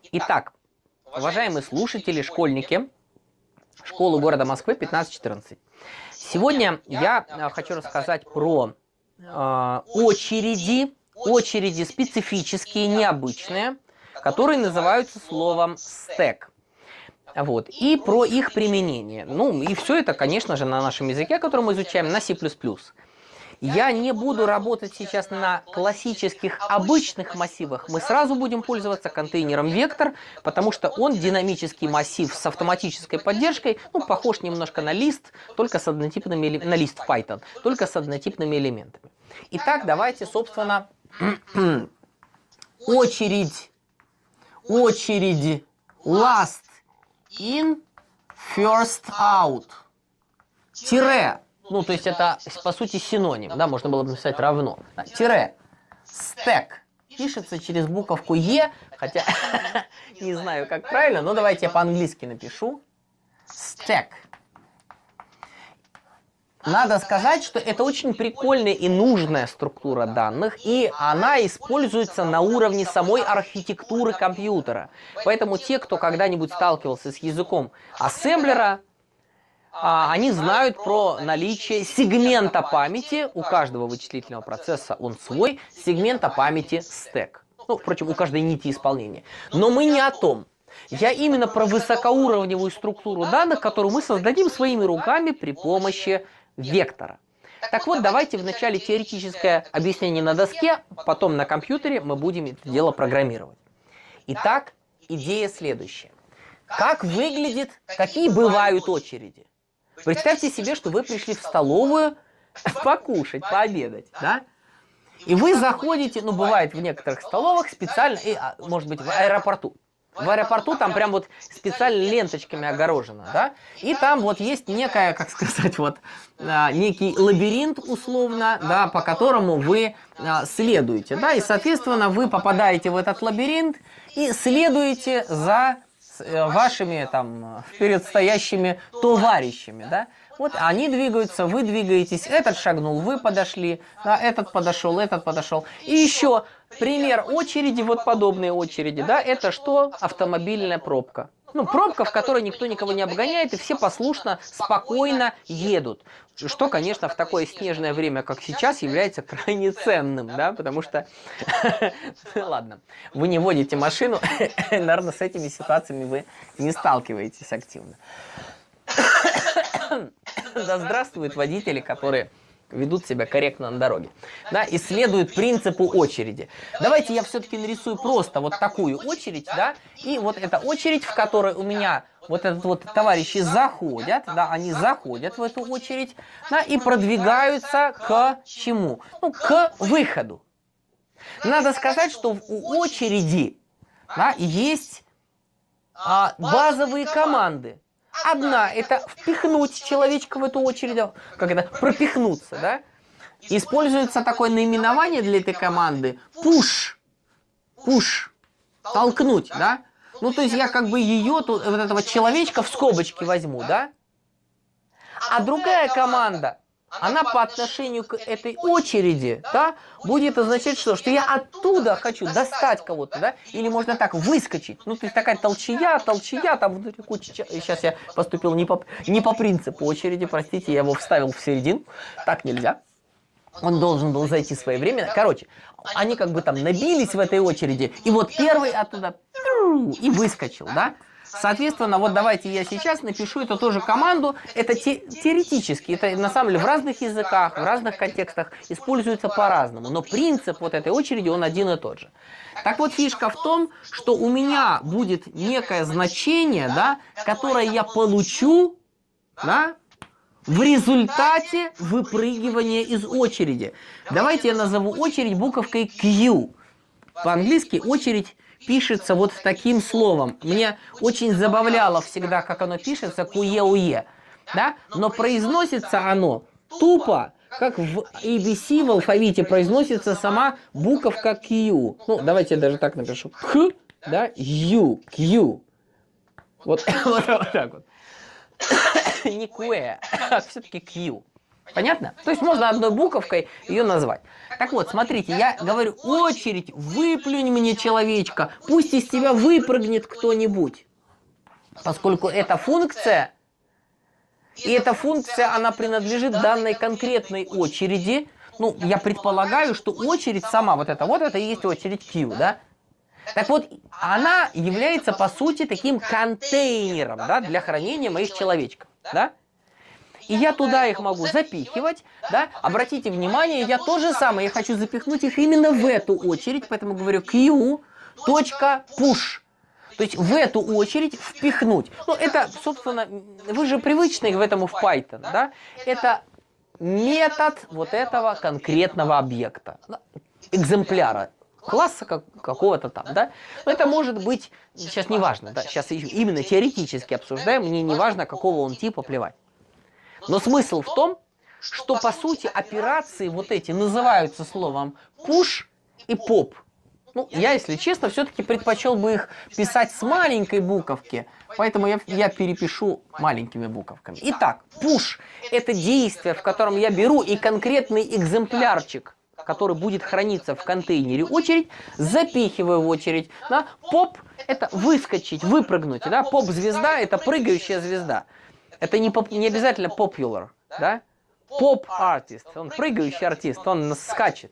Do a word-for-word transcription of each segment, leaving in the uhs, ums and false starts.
Итак, уважаемые слушатели, школьники, школы города Москвы пятнадцать четырнадцать. Сегодня я хочу рассказать про э, очереди, очереди специфические, необычные, которые называются словом стек. Вот, и про их применение. Ну, и все это, конечно же, на нашем языке, который мы изучаем, на си плюс плюс. Я не буду работать сейчас на классических обычных массивах. Мы сразу будем пользоваться контейнером вектор, потому что он динамический массив с автоматической поддержкой, ну, похож немножко на лист, только с однотипными, на лист в Python, только с однотипными элементами. Итак, давайте, собственно, очередь, очередь, last in, first out, тире. Ну, то есть это, по сути, синоним, да, можно было бы написать равно. Да, тире, стек, пишется через буковку Е, хотя не знаю, как правильно, но давайте я по-английски напишу. Стек. Надо сказать, что это очень прикольная и нужная структура данных, и она используется на уровне самой архитектуры компьютера. Поэтому те, кто когда-нибудь сталкивался с языком ассемблера, они знают про наличие сегмента памяти. У каждого вычислительного процесса он свой, сегмента памяти стек. Ну, впрочем, у каждой нити исполнения. Но мы не о том. Я именно про высокоуровневую структуру данных, которую мы создадим своими руками при помощи вектора. Так вот, давайте вначале теоретическое объяснение на доске, потом на компьютере мы будем это дело программировать. Итак, идея следующая. Как выглядит, какие бывают очереди? Представьте себе, что вы пришли в столовую покушать, пообедать, да? И вы заходите, ну, бывает в некоторых столовых специально, и, может быть, в аэропорту. В аэропорту там прям вот специально ленточками огорожено, да? И там вот есть некая, как сказать, вот, некий лабиринт условно, да, по которому вы следуете, да? И, соответственно, вы попадаете в этот лабиринт и следуете за вашими там вперед стоящими товарищами, да? Вот они двигаются, вы двигаетесь, этот шагнул, вы подошли, да, этот подошел, этот подошел. И еще пример очереди, вот подобные очереди, да, это что? Автомобильная пробка. Ну, пробка, в которой никто никого не обгоняет, и все послушно, спокойно едут. Что, конечно, в такое снежное время, как сейчас, является крайне ценным, да, потому что, ладно, вы не водите машину, наверное, с этими ситуациями вы не сталкиваетесь активно. Да здравствуют водители, которые ведут себя корректно на дороге, да, и следуют принципу очереди. Давайте я все-таки нарисую просто вот такую очередь, да, и вот эта очередь, в которой у меня вот этот вот товарищи заходят, да, они заходят в эту очередь, да, и продвигаются к чему? Ну, к выходу. Надо сказать, что у очереди, да, есть а, базовые команды. Одна – это впихнуть человечка в эту очередь, как это, пропихнуться, да? Используется такое наименование для этой команды – push, push, толкнуть, да? Ну, то есть я как бы ее, тут, вот этого человечка в скобочки возьму, да? А другая команда, она по отношению к этой очереди, да, будет означать что? Что я оттуда хочу достать кого-то, да, или можно так, выскочить. Ну, то есть такая толчая, толчая, там внутри куча... Сейчас я поступил не по, не по принципу очереди, простите, я его вставил в середину. Так нельзя. Он должен был зайти своевременно. Короче, они как бы там набились в этой очереди, и вот первый оттуда и выскочил, да. Соответственно, вот давайте я сейчас напишу эту тоже команду. Это те, теоретически, это на самом деле в разных языках, в разных контекстах используется по-разному. Но принцип вот этой очереди, он один и тот же. Так вот, фишка в том, что у меня будет некое значение, да, которое я получу, да, в результате выпрыгивания из очереди. Давайте я назову очередь буковкой Q. По-английски очередь пишется вот таким словом. Мне очень забавляло всегда, как оно пишется, куе-уе, да? Но произносится оно тупо, как в эй би си в алфавите произносится сама буковка Q. Ну, давайте я даже так напишу. Х, да, Ю, Q. Вот, вот, вот так вот. Не куэ, а все-таки Q. Понятно? То есть можно одной буковкой ее назвать. Так вот, смотрите, я говорю, очередь, выплюнь мне человечка, пусть из тебя выпрыгнет кто-нибудь. Поскольку эта функция, и эта функция, она принадлежит данной конкретной очереди. Ну, я предполагаю, что очередь сама, вот это, вот это и есть очередь Q, да? Так вот, она является, по сути, таким контейнером, да, для хранения моих человечков, да? И я туда их могу запихивать, да? Обратите внимание, я то же самое, я хочу запихнуть их именно в эту очередь, поэтому говорю Q.push. То есть в эту очередь впихнуть. Ну, это, собственно, вы же привычны в этому в Python, да? Это метод вот этого конкретного объекта, экземпляра. Класса как, какого-то там, да? Но это может быть, сейчас не важно, да? Сейчас именно теоретически обсуждаем, мне не важно, какого он типа, плевать. Но смысл в том, что по сути операции вот эти называются словом push и pop. Ну, я, если честно, все-таки предпочел бы их писать с маленькой буковки, поэтому я, я перепишу маленькими буковками. Итак, push – это действие, в котором я беру и конкретный экземплярчик, который будет храниться в контейнере очередь, запихиваю в очередь. Да? Pop – это выскочить, выпрыгнуть. Да? Поп-звезда – это прыгающая звезда. Это не, поп, не обязательно popular. Да? Поп-артист, он прыгающий артист, он скачет.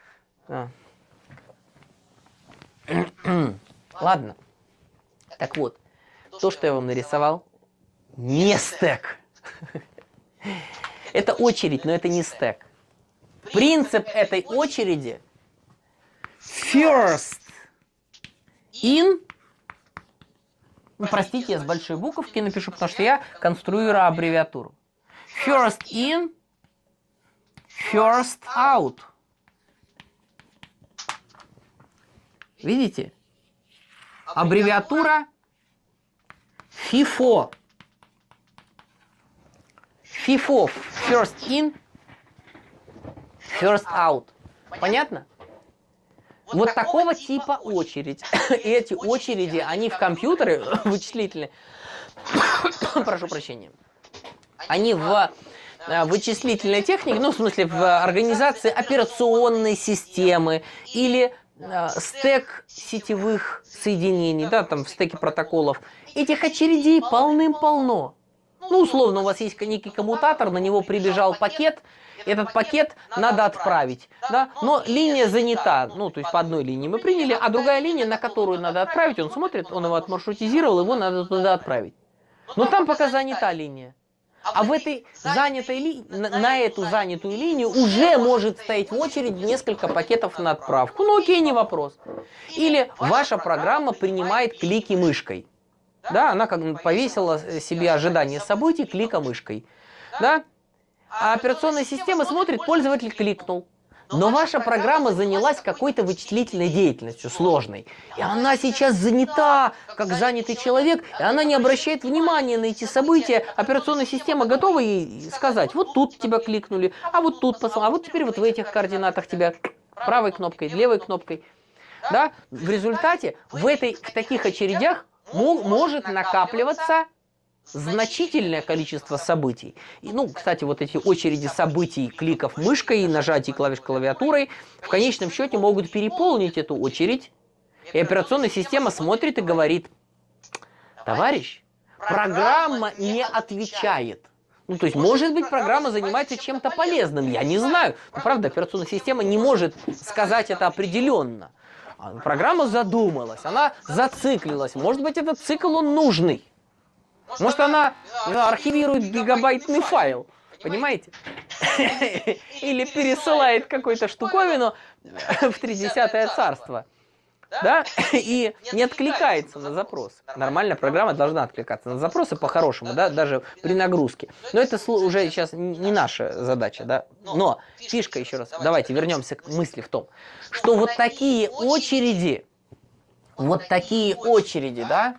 Ладно. Так вот, то, что я вам нарисовал, не стек. Это очередь, но это не стек. Принцип этой очереди first in. Ну, простите, я с большой буковки напишу, потому что я конструирую аббревиатуру. First in, first out. Видите? Аббревиатура фифо. фифо. First in, first out. Понятно? Вот такого типа очередь. И эти очереди, они в компьютере вычислительные. Прошу прощения. Они в вычислительной технике, ну, в смысле, в организации операционной системы или стек сетевых соединений, да, там в стеке протоколов. Этих очередей полным-полно. Ну, условно, у вас есть некий коммутатор, на него прибежал пакет, этот пакет надо отправить, да, но линия занята, ну, то есть по одной линии мы приняли, а другая линия, на которую надо отправить, он смотрит, он его отмаршрутизировал, его надо туда отправить. Но там пока занята линия. А в этой занятой линии, на, на эту занятую линию уже может стоять в очередь несколько пакетов на отправку. Ну, окей, не вопрос. Или ваша программа принимает клики мышкой. Да, она как бы повесила себе ожидание событий клика мышкой. Да? А операционная система смотрит, пользователь кликнул. Но ваша программа занялась какой-то вычислительной деятельностью, сложной. И она сейчас занята, как занятый человек, и она не обращает внимания на эти события. Операционная система готова ей сказать, вот тут тебя кликнули, а вот тут посмотри, а вот теперь вот в этих координатах тебя правой кнопкой, левой кнопкой. Да? В результате в, этой, в таких очередях может накапливаться значительное количество событий. И, ну, кстати, вот эти очереди событий, кликов мышкой, нажатий клавиш клавиатурой в конечном счете могут переполнить эту очередь. И операционная система смотрит и говорит: товарищ, программа не отвечает. Ну, то есть, может быть, программа занимается чем-то полезным, я не знаю. Но, правда, операционная система не может сказать это определенно. Программа задумалась, она зациклилась. Может быть, этот цикл, он нужный. Может, она архивирует гигабайтный файл, понимаете? Или пересылает какую-то штуковину в тридесятое царство. Да? И не откликается на запрос. Нормальная программа должна откликаться на запросы по-хорошему, да, даже при нагрузке. Но это уже сейчас не наша задача, да. Но фишка, еще раз, давайте вернемся к мысли в том, что вот такие очереди, вот такие очереди, да,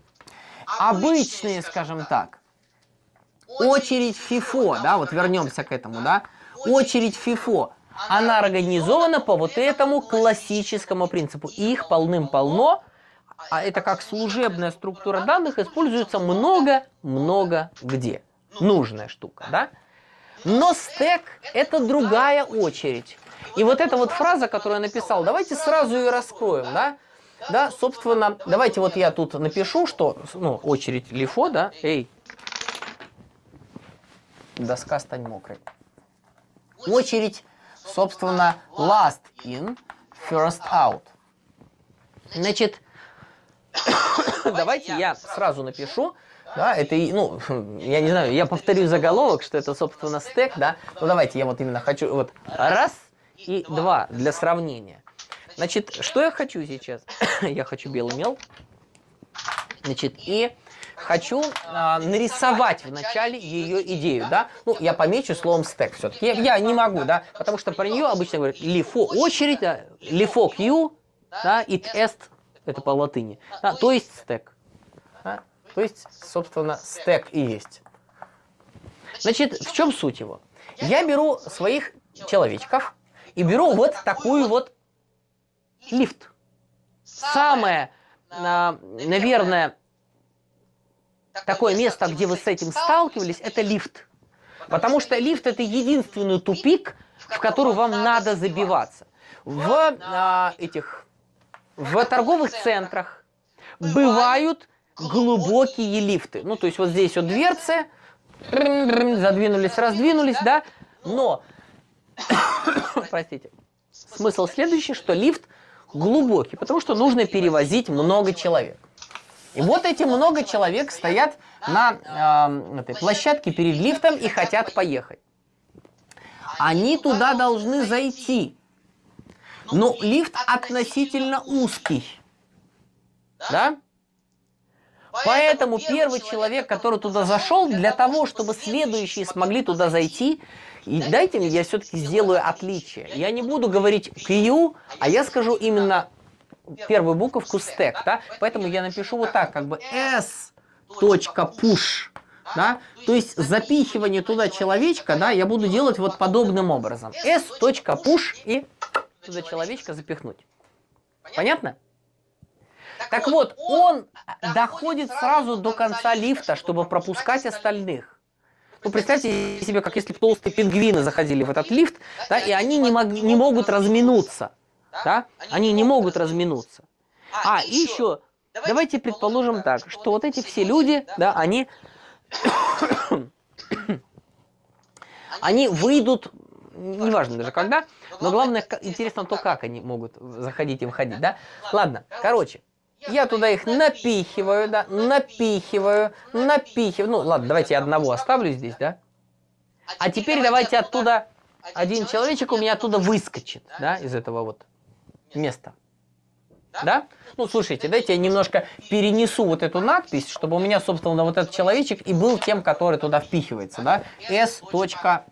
обычные, скажем так, очередь фифо, да, вот вернемся к этому, да, очередь фифо, она организована по вот этому классическому принципу. Их полным-полно, а это как служебная структура данных используется много-много где. Нужная штука, да. Но стек — это другая очередь. И вот эта вот фраза, которую я написал, давайте сразу ее раскроем, да? Да, собственно, давайте вот я тут напишу, что, ну, очередь лифо, да, эй, доска стань мокрой. Очередь, собственно, last in, first out. Значит, давайте я сразу напишу, да, это, ну, я не знаю, я повторю заголовок, что это, собственно, стек, да, ну, давайте я вот именно хочу, вот, раз и два для сравнения. Значит, что я хочу сейчас? Я хочу белый мел. Значит, и хочу а, нарисовать вначале ее идею, да. Ну, я помечу словом стек все-таки. Я, я не могу, да, потому что про нее обычно говорят лифо очередь, да, лифо queue, да, it est, это по латыни, да, то есть стек. Да, то есть, собственно, стек и есть. Значит, в чем суть его? Я беру своих человечков и беру вот такую вот лифт. Самое, наверное, такое место, где вы с этим сталкивались, это лифт. Потому что лифт — это единственный тупик, в который вам надо забиваться. В а, этих, в торговых центрах бывают глубокие лифты. Ну, то есть вот здесь вот дверцы, задвинулись, раздвинулись, да, но, простите, смысл следующий, что лифт глубокий, потому что нужно перевозить много человек. И вот эти много человек стоят на э, этой площадке перед лифтом и хотят поехать. Они туда должны зайти. Но лифт относительно узкий. Да? Поэтому первый человек, который туда зашел, для того, чтобы следующие смогли туда зайти, и дайте мне, я все-таки сделаю отличие. Я не буду говорить queue, а я скажу именно первую буковку стек, да? Поэтому я напишу вот так, как бы s.push, да? То есть запихивание туда человечка, да, я буду делать вот подобным образом. s.push и туда человечка запихнуть. Понятно? Так вот, он доходит сразу до конца лифта, чтобы пропускать остальных. Ну, представьте себе, как если бы толстые пингвины заходили в этот лифт, да, и они не, мог, не могут разминуться. Да? Они не могут разминуться. А, и еще, давайте предположим так, что вот эти все люди, да, они, они выйдут, неважно даже когда, но главное, интересно то, как они могут заходить и выходить, да? Ладно, короче. Я туда их напихиваю, да, напихиваю, напихиваю. Ну, ладно, давайте я одного оставлю здесь, да. А теперь давайте оттуда, один человечек у меня оттуда выскочит, да, из этого вот места. Да? Ну, слушайте, дайте я немножко перенесу вот эту надпись, чтобы у меня, собственно, вот этот человечек и был тем, который туда впихивается, да. s.push.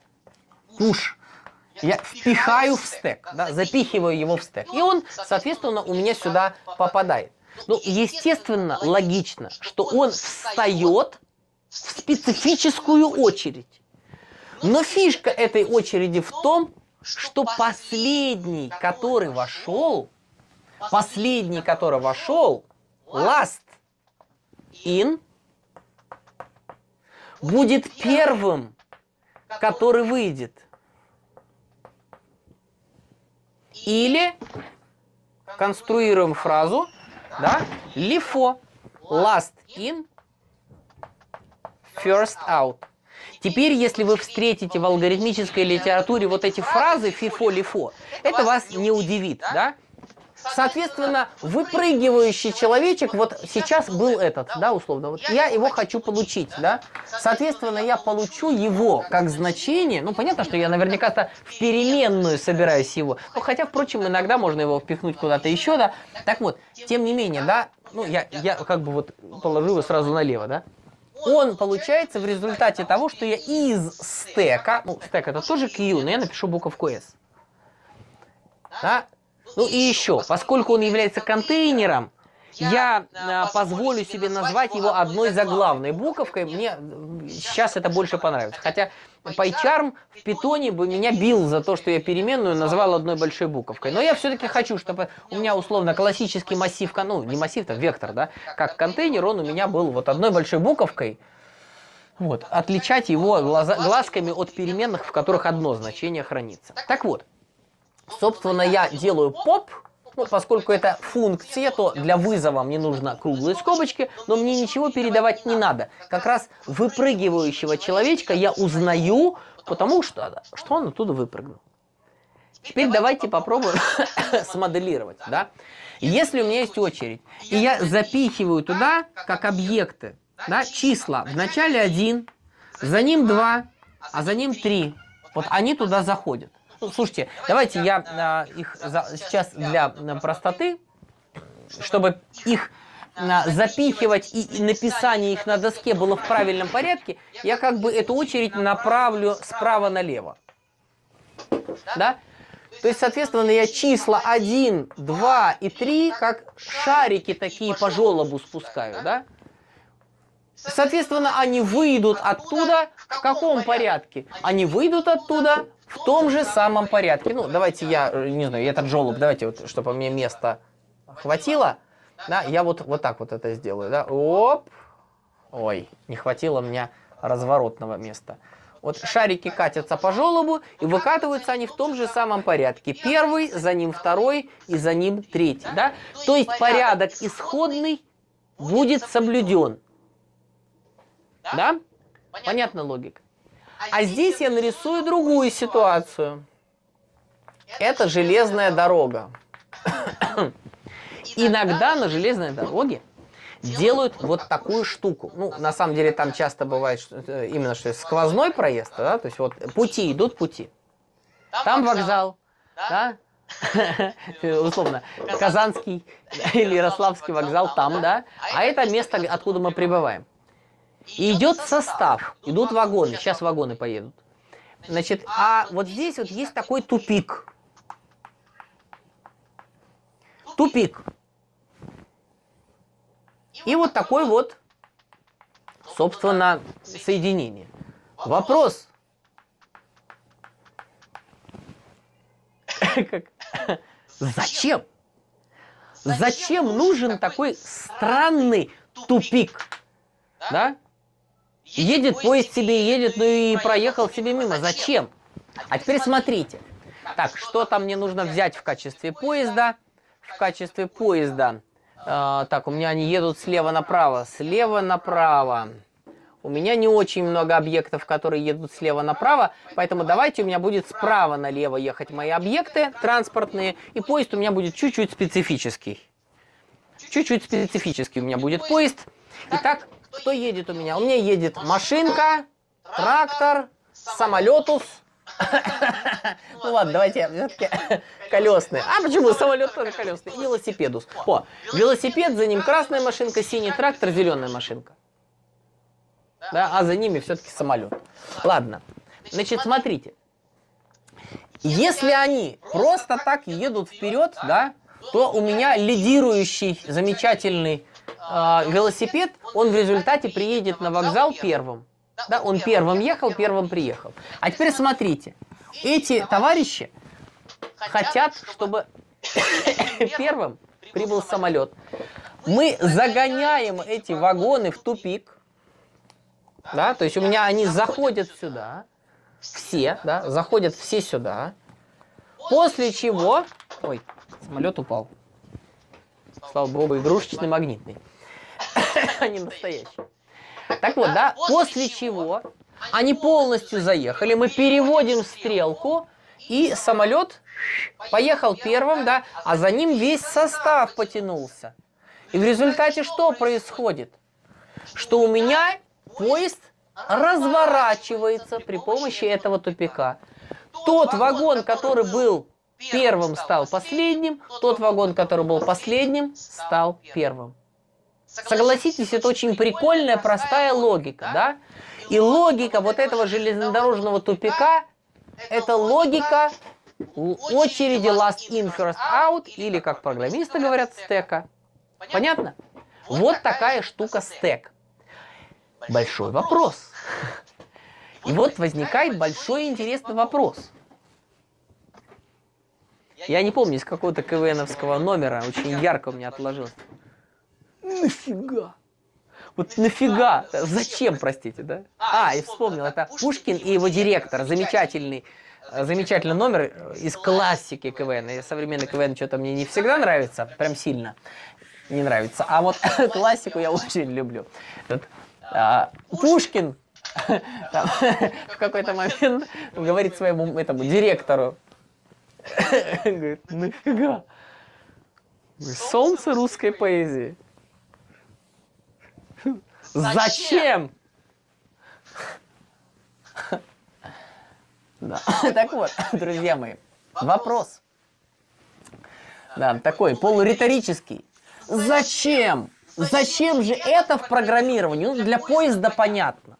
Я впихаю в стек, да, запихиваю его в стек. И он, соответственно, у меня сюда попадает. Ну, естественно, логично, что он встает в специфическую очередь. Но фишка этой очереди в том, что последний, который вошел, последний, который вошел, last in, будет первым, который выйдет. Или конструируем фразу, да, лифо, last in, first out. Теперь, если вы встретите в алгоритмической литературе вот эти фразы фифо-лифо, это вас не удивит, да? Соответственно, выпрыгивающий человечек, вот сейчас был этот, да, условно, вот я его хочу получить, да? Соответственно, я получу его как значение, ну, понятно, что я наверняка-то в переменную собираюсь его, ну, хотя, впрочем, иногда можно его впихнуть куда-то еще, да? Так вот, тем не менее, да, ну, я, я как бы вот положу его сразу налево, да? Он получается в результате того, что я из стека, ну, стек это тоже queue, но я напишу буковку S. Да? Ну и еще, поскольку он является контейнером, я а, позволю себе назвать его одной заглавной буковкой. Мне сейчас это больше понравится. Хотя PyCharm в питоне бы меня бил за то, что я переменную назвал одной большой буковкой. Но я все-таки хочу, чтобы у меня условно классический массив, ну не массив, а вектор, да, как контейнер, он у меня был вот одной большой буковкой. Вот, отличать его глаза, глазками от переменных, в которых одно значение хранится. Так вот, собственно, я делаю поп, ну, поскольку это функция, то для вызова мне нужно круглые скобочки, но мне ничего передавать не надо. Как раз выпрыгивающего человечка я узнаю, потому что, что он оттуда выпрыгнул. Теперь давайте попробуем смоделировать, да? Если у меня есть очередь, и я запихиваю туда, как объекты, да, числа, в начале один, за ним два, а за ним три. Вот они туда заходят. Ну, слушайте, давайте я а, их за, сейчас для а, простоты, чтобы их а, запихивать и, и написание их на доске было в правильном порядке, я как бы эту очередь направлю справа налево. Да? То есть, соответственно, я числа один, два и три, как шарики такие по желобу спускаю, да? Соответственно, они выйдут оттуда в каком порядке? Они выйдут оттуда в том же самом порядке. Ну, давайте я, не знаю, этот желоб, давайте, вот, чтобы мне места хватило, да, я вот, вот так вот это сделаю, да, оп, ой, не хватило мне разворотного места. Вот шарики катятся по желобу, и выкатываются они в том же самом порядке. Первый, за ним второй, и за ним третий, да? То есть порядок исходный будет соблюден. Да? Понятна логика? А здесь я нарисую другую ситуацию. Это железная дорога. Иногда на железной дороге делают вот такую штуку. Ну, на самом деле, там часто бывает что, именно что сквозной проезд, да, то есть вот пути идут пути. Там вокзал, да, условно, Казанский или Ярославский вокзал там, да, а это место, откуда мы прибываем. И идет состав, идут вагоны, сейчас вагоны поедут. Значит, а вот здесь вот есть такой тупик. Тупик. И вот такой вот, собственно, соединение. Вопрос. Зачем? Зачем нужен такой странный тупик? Да? Едет поезд себе, едет, ну и проехал себе мимо. Зачем? А теперь смотрите. Так, что там мне нужно взять в качестве поезда? В качестве поезда. А, так, у меня они едут слева направо. Слева направо. У меня не очень много объектов, которые едут слева направо, поэтому давайте у меня будет справа налево ехать мои объекты транспортные, и поезд у меня будет чуть-чуть специфический. Чуть-чуть специфический у меня будет поезд. Итак, кто едет у меня? У меня едет машинка, трактор, самолетус. Ну ладно, давайте все-таки колесные. А почему самолет тоже колесный? И велосипедус. О, велосипед, за ним красная машинка, синий трактор, зеленая машинка. Да, а за ними все-таки самолет. Ладно, значит, смотрите. Если они просто так едут вперед, да, то у меня лидирующий замечательный э, велосипед, он в результате приедет на вокзал первым. Да, он первым ехал, первым приехал. А теперь смотрите. Эти товарищи хотят, чтобы первым прибыл самолет. Мы загоняем эти вагоны в тупик. Да, то есть у меня они заходят сюда. Все, да, заходят все сюда. После чего... Ой, самолет упал. Слава богу, игрушечный, магнитный. А не настоящий. Так вот, да, после чего они полностью заехали, мы переводим стрелку, и самолет поехал первым, да, а за ним весь состав потянулся. И в результате что происходит? Что у меня поезд разворачивается при помощи этого тупика. Тот вагон, который был первым, стал последним, тот вагон, который был последним, стал первым. Согласитесь, это очень прикольная, простая логика, да? И логика вот этого железнодорожного тупика, это логика очереди last in, first out, или, как программисты говорят, стека. Понятно? Вот такая штука стек. Большой вопрос. И вот возникает большой интересный вопрос. Я не помню, из какого-то КВНовского номера, очень ярко у меня отложилось. Нафига? Вот нафига? Зачем, простите, да? А, и вспомнил, это Пушкин и его директор, замечательный, замечательный номер из классики КВН. И современный КВН что-то мне не всегда нравится, прям сильно не нравится. А вот классику я очень люблю. Тут, а, Пушкин там, в какой-то момент говорит своему этому директору, говорит, нафига? Солнце русской поэзии. Зачем? Да. Так вот, друзья мои, вопрос. Да, такой полуриторический. Зачем? Зачем же это в программировании? Ну, для поезда понятно.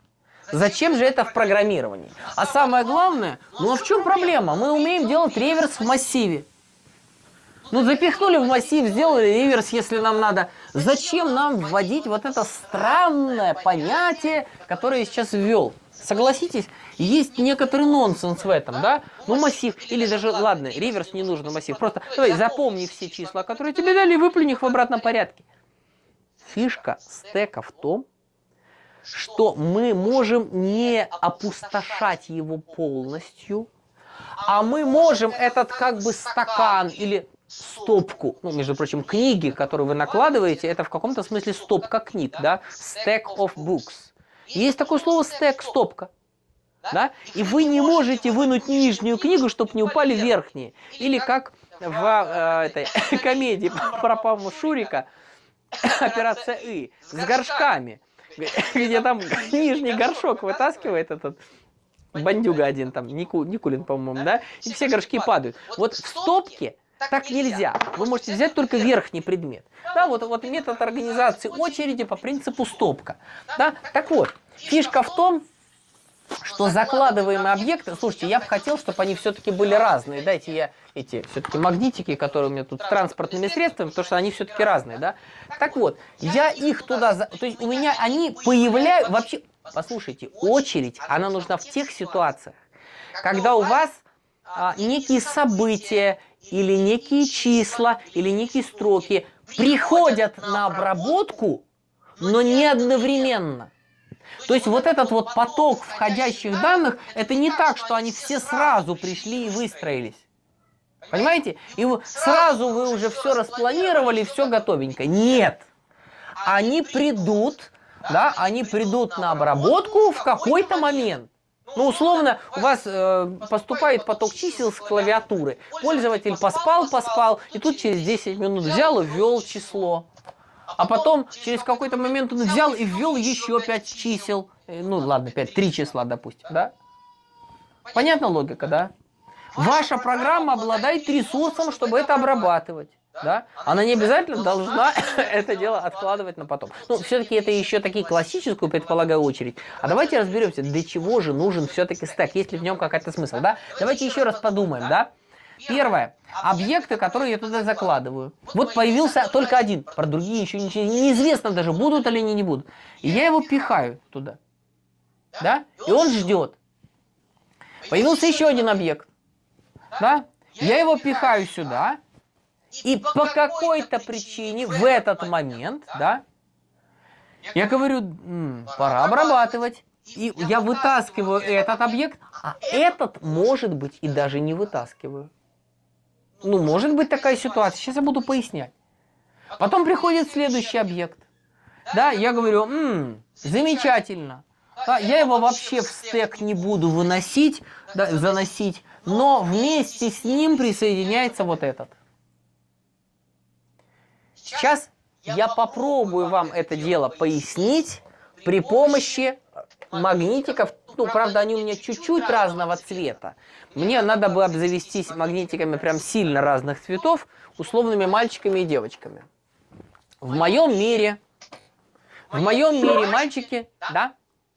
Зачем же это в программировании? А самое главное, ну а в чем проблема? Мы умеем делать реверс в массиве. Ну, запихнули в массив, сделали реверс, если нам надо. Зачем нам вводить вот это странное понятие, которое я сейчас ввел? Согласитесь, есть некоторый нонсенс в этом, да? Ну, массив, или даже, ладно, реверс не нужен массив. Просто давай запомни все числа, которые тебе дали, и выплюнь их в обратном порядке. Фишка стека в том, что мы можем не опустошать его полностью, а мы можем этот как бы стакан или стопку, ну, между прочим, книги, которые вы накладываете, это в каком-то смысле стопка книг, да, stack of books. Есть такое слово stack, стопка, да, и вы не можете вынуть нижнюю книгу, чтобы не упали верхние. Или как в э, этой комедии про Павла Шурика «Операция И» с горшками, где там нижний горшок вытаскивает этот бандюга один, там, Нику, Никулин, по-моему, да, и все горшки падают. Вот в стопке так нельзя. Вы можете взять только верхний предмет. Да, вот, вот метод организации очереди по принципу стопка. Да? Так вот, фишка в том, что закладываемые объекты... Слушайте, я бы хотел, чтобы они все-таки были разные. Дайте я эти все-таки магнитики, которые у меня тут с транспортными средствами, потому что они все-таки разные, да? Так вот, я их туда... То есть у меня они появляются... Вообще, послушайте, очередь, она нужна в тех ситуациях, когда у вас а, некие события, или некие числа, или некие строки приходят на обработку, но не одновременно. То есть вот этот вот поток входящих данных, это не так, что они все сразу пришли и выстроились. Понимаете? И вы, сразу вы уже все распланировали, все готовенько. Нет. Они придут, да, они придут на обработку в какой-то момент. Ну, условно, у вас э, поступает поток чисел с клавиатуры. Пользователь поспал, поспал, и тут через десять минут взял и ввел число. А потом через какой-то момент он взял и ввел еще пять чисел. Ну, ладно, пять, три числа, допустим, да? Понятна логика, да? Ваша программа обладает ресурсом, чтобы это обрабатывать. Да? Она не обязательно должна это дело откладывать на потом. Ну, все-таки это еще такие классическую, предполагаю, очередь. А давайте разберемся, для чего же нужен все-таки стек, есть ли в нем какой-то смысл, да? Давайте еще раз подумаем, да? Первое. Объекты, которые я туда закладываю. Вот появился только один, про другие еще ничего неизвестно даже, будут или они не будут. И я его пихаю туда, да? И он ждет. Появился еще один объект, да? Я его пихаю сюда. И по какой-то причине в этот момент, да, я говорю, м, пора обрабатывать. И я вытаскиваю этот объект, а этот, может быть, и даже не вытаскиваю. Ну, может быть такая ситуация. Сейчас я буду пояснять. Потом приходит следующий объект. Да, я говорю, м, замечательно. Да, я его вообще в стек не буду выносить, да, заносить, но вместе с ним присоединяется вот этот. Сейчас я попробую вам это дело пояснить при помощи магнитиков. Ну, правда, они у меня чуть-чуть разного цвета. Мне надо бы обзавестись магнитиками прям сильно разных цветов, условными мальчиками и девочками. В моем мире, в моем мире мальчики, да?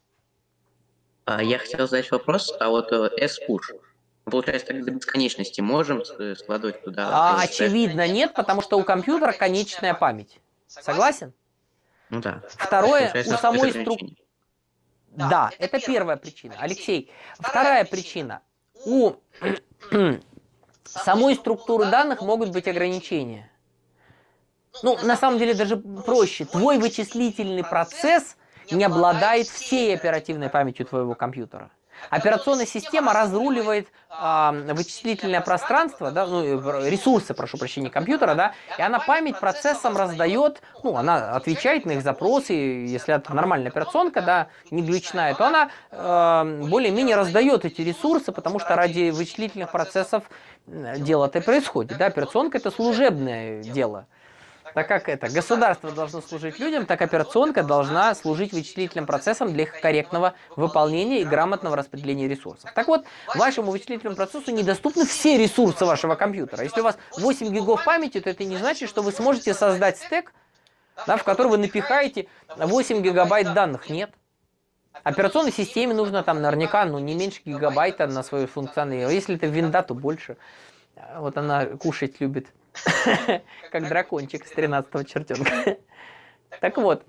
Я хотел задать вопрос, а вот S-push, получается, так до бесконечности можем складывать туда? А, очевидно, нет, потому что у компьютера конечная память. Согласен? Ну да. Второе, у самой структуры... Да, это первая причина. Алексей, вторая причина. У самой структуры данных могут быть ограничения. Ну, на самом деле даже проще. Твой вычислительный процесс не обладает всей оперативной памятью твоего компьютера. Операционная система разруливает э, вычислительное пространство, да, ну, ресурсы, прошу прощения, компьютера, да, и она память процессам раздает, ну, она отвечает на их запросы, если это нормальная операционка, да, не глючная, то она э, более-менее раздает эти ресурсы, потому что ради вычислительных процессов дело-то и происходит, да, операционка это служебное дело. Так как это государство должно служить людям, так операционка должна служить вычислительным процессом для их корректного выполнения и грамотного распределения ресурсов. Так вот, вашему вычислительному процессу недоступны все ресурсы вашего компьютера. Если у вас восемь гигов памяти, то это не значит, что вы сможете создать стек, да, в который вы напихаете восемь гигабайт данных. Нет. Операционной системе нужно там наверняка ну, не меньше гигабайта на свою функциональность. Если это винда, то больше. Вот она кушать любит. Как дракончик с тринадцатого чертенка. Так вот,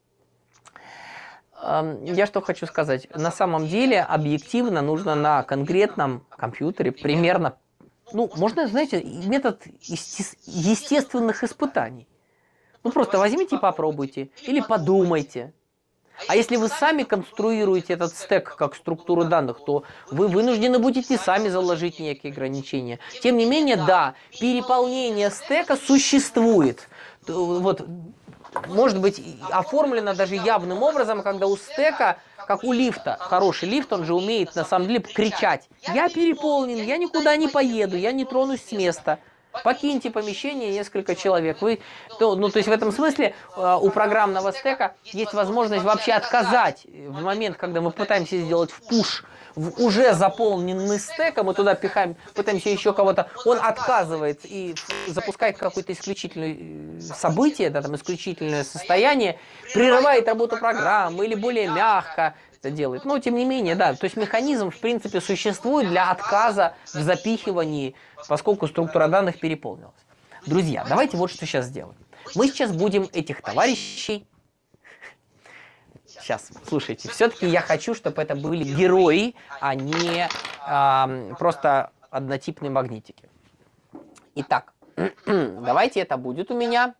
я что хочу сказать. На самом деле, объективно нужно на конкретном компьютере примерно, ну, можно, знаете, метод естественных испытаний. Ну, просто возьмите и попробуйте. Или подумайте. А если вы сами конструируете этот стек как структуру данных, то вы вынуждены будете сами заложить некие ограничения. Тем не менее, да, переполнение стека существует. Вот, может быть, оформлено даже явным образом, когда у стека, как у лифта, хороший лифт, он же умеет на самом деле кричать: «Я переполнен, я никуда не поеду, я не тронусь с места». Покиньте помещение несколько человек. Вы, то, ну, то есть в этом смысле э, у программного стека есть возможность вообще отказать в момент, когда мы пытаемся сделать впуш в уже заполненный стек, а мы туда пихаем, пытаемся еще кого-то, он отказывает и запускает какое-то исключительное событие, да, там, исключительное состояние, прерывает работу программы или более мягко это делает. Но тем не менее, да, то есть механизм в принципе существует для отказа в запихивании, поскольку структура данных переполнилась. Друзья, давайте вот что сейчас сделаем. Мы сейчас будем этих товарищей... Сейчас, слушайте, все-таки я хочу, чтобы это были герои, а не э, просто однотипные магнитики. Итак, давайте это будет у меня.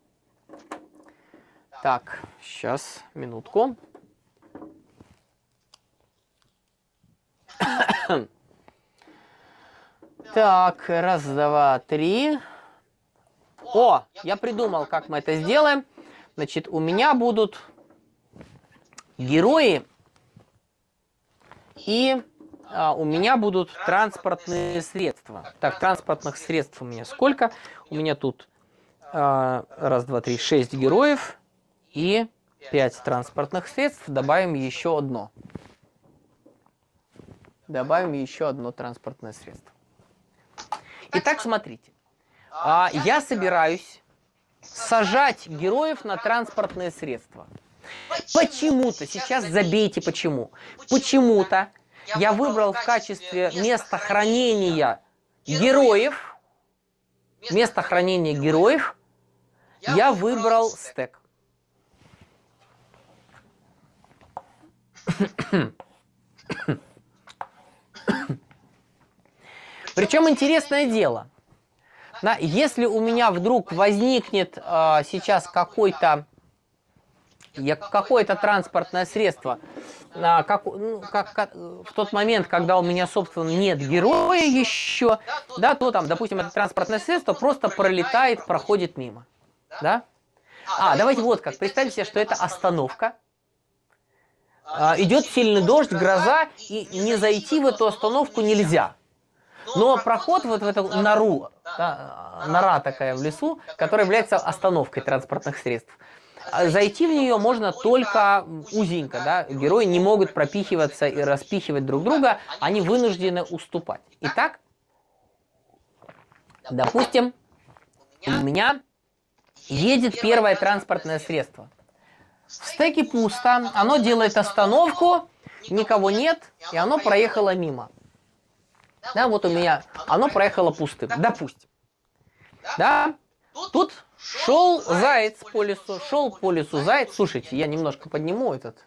Так, сейчас, минутку. Так, раз, два, три. О, я придумал, как мы это сделаем. Значит, у меня будут герои, и а, у меня будут транспортные средства. Так, транспортных средств у меня сколько? У меня тут а, раз, два, три, шесть героев и пять транспортных средств. Добавим еще одно. Добавим еще одно транспортное средство. Итак, смотрите. А, я собираюсь сажать героев на транспортные средства. Почему-то, сейчас забейте почему. Почему-то я выбрал в качестве места хранения героев, место хранения героев, я выбрал стек. Причем интересное дело, да, если у меня вдруг возникнет э, сейчас какой-то какое-то транспортное средство, э, как, ну, как, как, в тот момент, когда у меня, собственно, нет героя еще, да, то там, допустим, это транспортное средство просто пролетает, проходит мимо. Да? А, давайте вот как. Представьте себе, что это остановка. Э, идет сильный дождь, гроза, и не зайти в эту остановку нельзя. Но проход вот в эту нору, да, нора такая в лесу, которая является остановкой транспортных средств. Зайти в нее можно только узенько, да, герои не могут пропихиваться и распихивать друг друга, они вынуждены уступать. Итак, допустим, у меня едет первое транспортное средство. В стеке пусто, оно делает остановку, никого нет, и оно проехало мимо. Да, вот у меня оно проехало пустым, допустим. Да, тут шел заяц по лесу, шел по лесу заяц. Слушайте, я немножко подниму этот,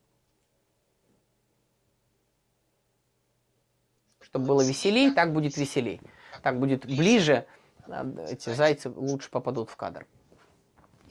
чтобы было веселей, так будет веселей. Так будет ближе, эти зайцы лучше попадут в кадр.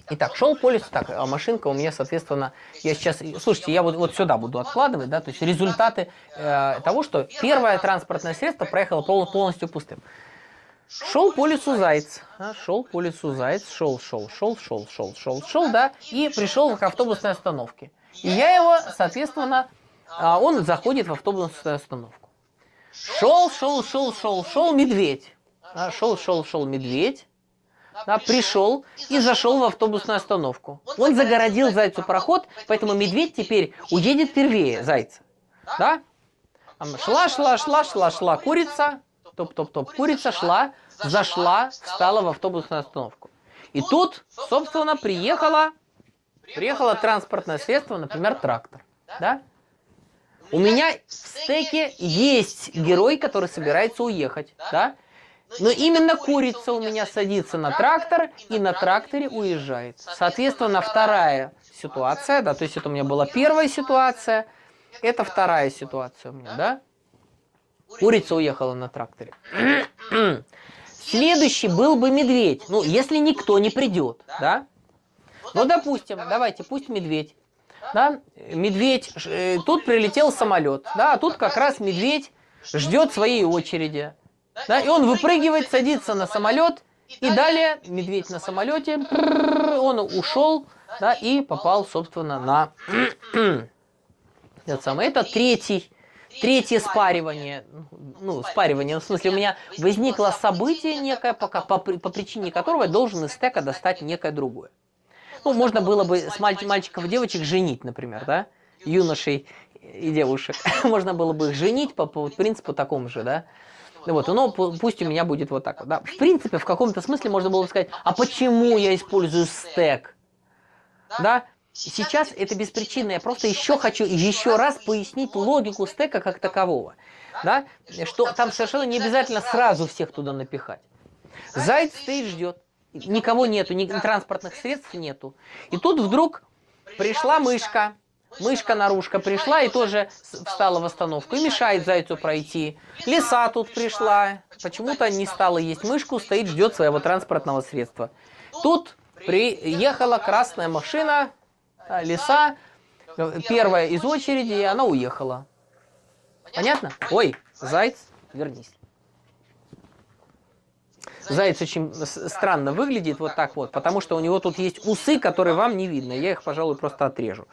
Итак, шел по лесу, так, а машинка у меня, соответственно, я сейчас, слушайте, я вот, вот сюда буду откладывать, да, то есть результаты э, того, что первое транспортное средство проехало пол, полностью пустым. Шел по лесу заяц, а, шел по лесу заяц, шел, шел, шел, шел, шел, шел, шел, да, и пришел к автобусной остановке. И я его, соответственно, а, он заходит в автобусную остановку. Шел, шел, шел, шел, шел медведь, а, шел, шел, шел медведь. Да, пришел и зашел в автобусную остановку. Он загородил зайцу проход, поэтому медведь теперь уедет первее зайца. Да? Шла, шла, шла, шла, шла курица, топ-топ-топ, курица шла, зашла, встала в автобусную остановку. И тут, собственно, приехало, приехало транспортное средство, например, трактор. Да? У меня в стеке есть герой, который собирается уехать. Да? Но именно курица у меня садится на трактор и на тракторе уезжает. Соответственно, вторая ситуация, да, то есть это у меня была первая ситуация, это вторая ситуация у меня, да. Курица уехала на тракторе. Следующий был бы медведь, ну, если никто не придет, да. Ну, допустим, давайте, пусть медведь, да, медведь, тут прилетел самолет, да, а тут как раз медведь ждет своей очереди. Да, и он выпрыгивает, садится на самолет, и далее медведь на самолете, он ушел, да, и попал, собственно, на это самое. Это третий, третье спаривание, ну, спаривание, в смысле, у меня возникло событие некое, по, по, по причине которого я должен из стека достать некое другое. Ну, можно было бы с маль, мальчиков и девочек женить, например, да, юношей и девушек. Можно было бы их женить по, по принципу такому же, да. Вот, но пусть у меня будет вот так вот. Да. В принципе, в каком-то смысле можно было бы сказать, а почему я использую стек? Да? Сейчас это беспричинно. Я просто еще хочу еще раз пояснить логику стека как такового. Да? Что там совершенно не обязательно сразу всех туда напихать. Заяц стоит, ждет. Никого нету, ни транспортных средств нету. И тут вдруг пришла мышка. Мышка-нарушка пришла и тоже встала в остановку и мешает зайцу пройти. Лиса тут пришла, почему-то не стала есть мышку, стоит, ждет своего транспортного средства. Тут приехала красная машина, лиса, первая из очереди, и она уехала. Понятно? Ой, заяц, вернись. Заяц очень странно выглядит вот так вот, потому что у него тут есть усы, которые вам не видно. Я их, пожалуй, просто отрежу.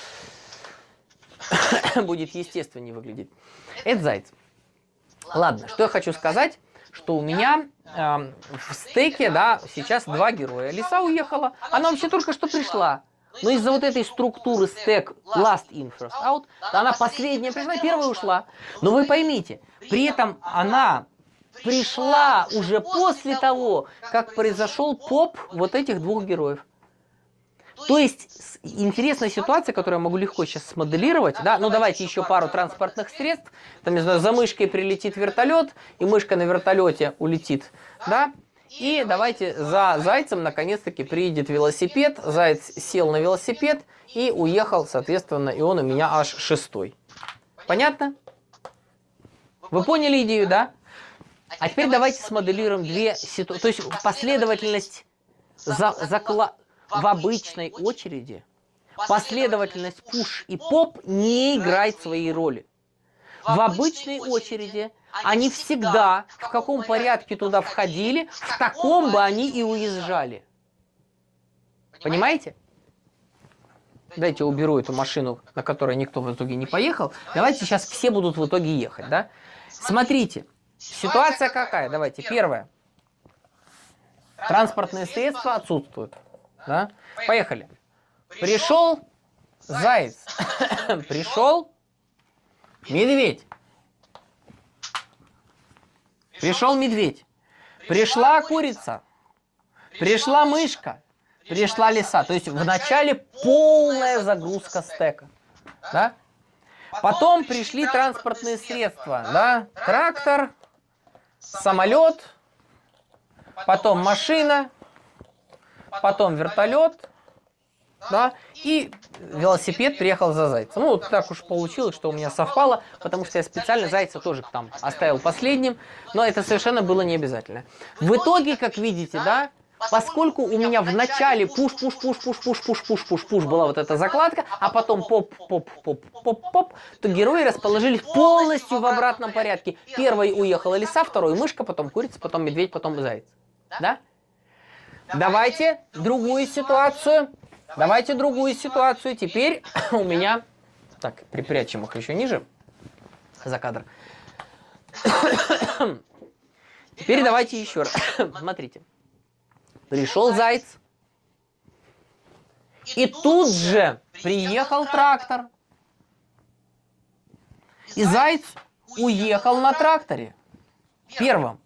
Будет естественнее выглядеть. Это заяц. Ладно, что я хочу сказать, что у меня э, в стеке, да, сейчас два героя. Лиса уехала, она вообще только что пришла. Но из-за вот этой структуры стек last in, first out, она последняя пришла, первая ушла. Но вы поймите, при этом она пришла уже после того, как произошел поп вот этих двух героев. То есть интересная ситуация, которую я могу легко сейчас смоделировать, да, ну давайте еще пару транспортных средств, там, не знаю, за мышкой прилетит вертолет, и мышка на вертолете улетит, да, и давайте за зайцем наконец-таки приедет велосипед, заяц сел на велосипед и уехал, соответственно, и он у меня аж шестой. Понятно? Вы поняли идею, да? А теперь давайте смоделируем две ситуации, то есть последовательность за, закла... В обычной очереди последовательность push и pop не играет своей роли. В обычной очереди они всегда, в каком порядке туда входили, в таком бы они и уезжали. Понимаете? Давайте я уберу эту машину, на которой никто в итоге не поехал. Давайте сейчас все будут в итоге ехать, да? Смотрите, ситуация какая? Давайте, первое. Транспортные средства отсутствуют. Да? Поехали. Пришел заяц. Пришел медведь. Пришел медведь. Пришла курица. Пришла мышка. Пришла лиса. То есть вначале полная загрузка стека. Да? Потом пришли транспортные средства. Да? Трактор, самолет, потом машина. Потом вертолет, да, и велосипед приехал за зайцем. Ну, вот так уж получилось, что у меня совпало, потому что я специально зайца тоже там оставил последним, но это совершенно было не обязательно. В итоге, как видите, да, Поскольку у меня в начале пуш-пуш-пуш-пуш-пуш-пуш-пуш-пуш была вот эта закладка, а потом поп-поп-поп-поп-поп, то герои расположились полностью в обратном порядке. Первой уехала лиса, второй мышка, потом курица, потом медведь, потом заяц. Да? Давайте другую ситуацию. Давайте другую ситуацию. Теперь у меня... Так, припрячем их еще ниже за кадр. Теперь давайте еще раз. Смотрите. Пришел заяц. И тут же приехал трактор. И заяц уехал на тракторе. Первым.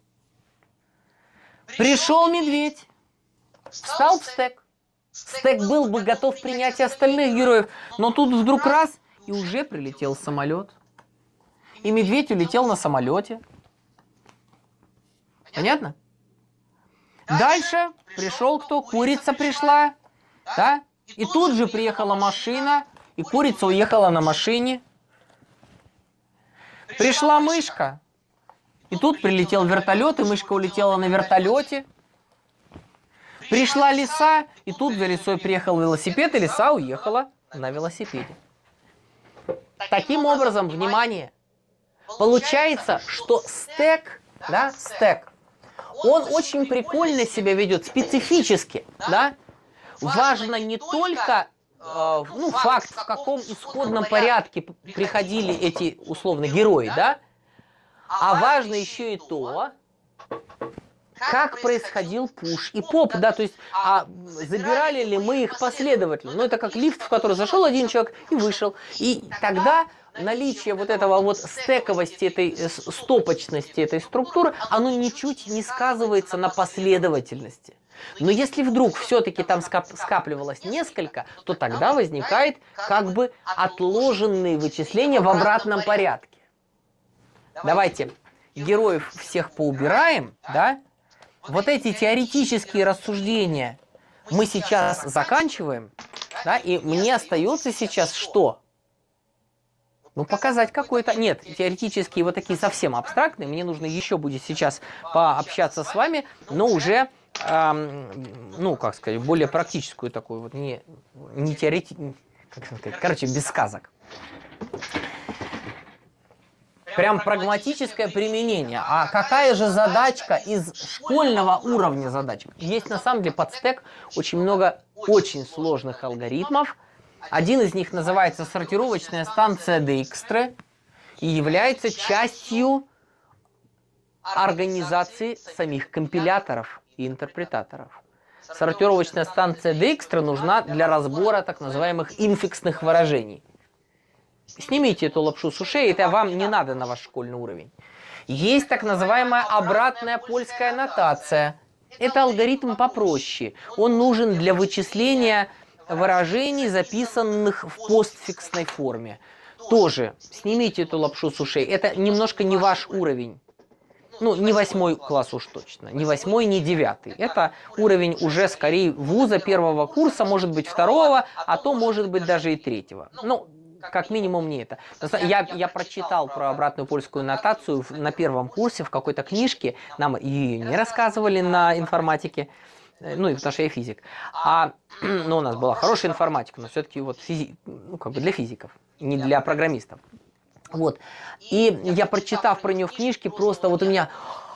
Пришел медведь. Встал в стек. Стек был бы готов принять остальных героев. Но тут вдруг раз, и уже прилетел самолет. И медведь улетел на самолете. Понятно? Дальше пришел кто? Курица пришла. Да? И тут же приехала машина. И курица уехала на машине. Пришла мышка. И тут прилетел вертолет, и мышка улетела на вертолете. Пришла лиса, и тут за лисой приехал велосипед, и лиса уехала на велосипеде. Таким образом, внимание, получается, что стек, да, стек, он очень прикольно себя ведет, специфически, да. Важно не только э, ну, факт, в каком исходном порядке приходили эти, условно, герои, да, а важно еще и то, как происходил пуш и поп, да, то есть, а забирали ли мы их последовательно. Ну, это как лифт, в который зашел один человек и вышел. И тогда наличие вот этого вот стековости, этой стопочности этой структуры, оно ничуть не сказывается на последовательности. Но если вдруг все-таки там скап скапливалось несколько, то тогда возникает как бы отложенные вычисления в обратном порядке. Давайте героев всех поубираем, да? Вот эти теоретические рассуждения мы сейчас заканчиваем, да, и мне остается сейчас что? Ну, показать какой-то... Нет, теоретические вот такие совсем абстрактные, мне нужно еще будет сейчас пообщаться с вами, но уже, эм, ну, как сказать, более практическую такую, вот не, не теоретическую, как сказать, короче, без сказок. Прям прагматическое применение. А какая же задачка из школьного уровня задачек? Есть на самом деле под стек очень много очень сложных алгоритмов. Один из них называется сортировочная станция Dijkstra и является частью организации самих компиляторов и интерпретаторов. Сортировочная станция Dijkstra нужна для разбора так называемых инфиксных выражений. Снимите эту лапшу с ушей, это вам не надо на ваш школьный уровень. Есть так называемая обратная польская нотация. Это алгоритм попроще. Он нужен для вычисления выражений, записанных в постфиксной форме. Тоже снимите эту лапшу с ушей. Это немножко не ваш уровень. Ну, не восьмой класс уж точно. Не восьмой, не девятый. Это уровень уже скорее вуза первого курса, может быть второго, а то может быть даже и третьего. Ну, как минимум не это. Я, я прочитал про обратную польскую нотацию на первом курсе в какой-то книжке. Нам ее не рассказывали на информатике. Ну, и потому что я физик. А, ну, у нас была хорошая информатика, но все-таки вот физи... ну, как бы для физиков, не для программистов. Вот. И я, прочитав про нее в книжке, просто вот у меня...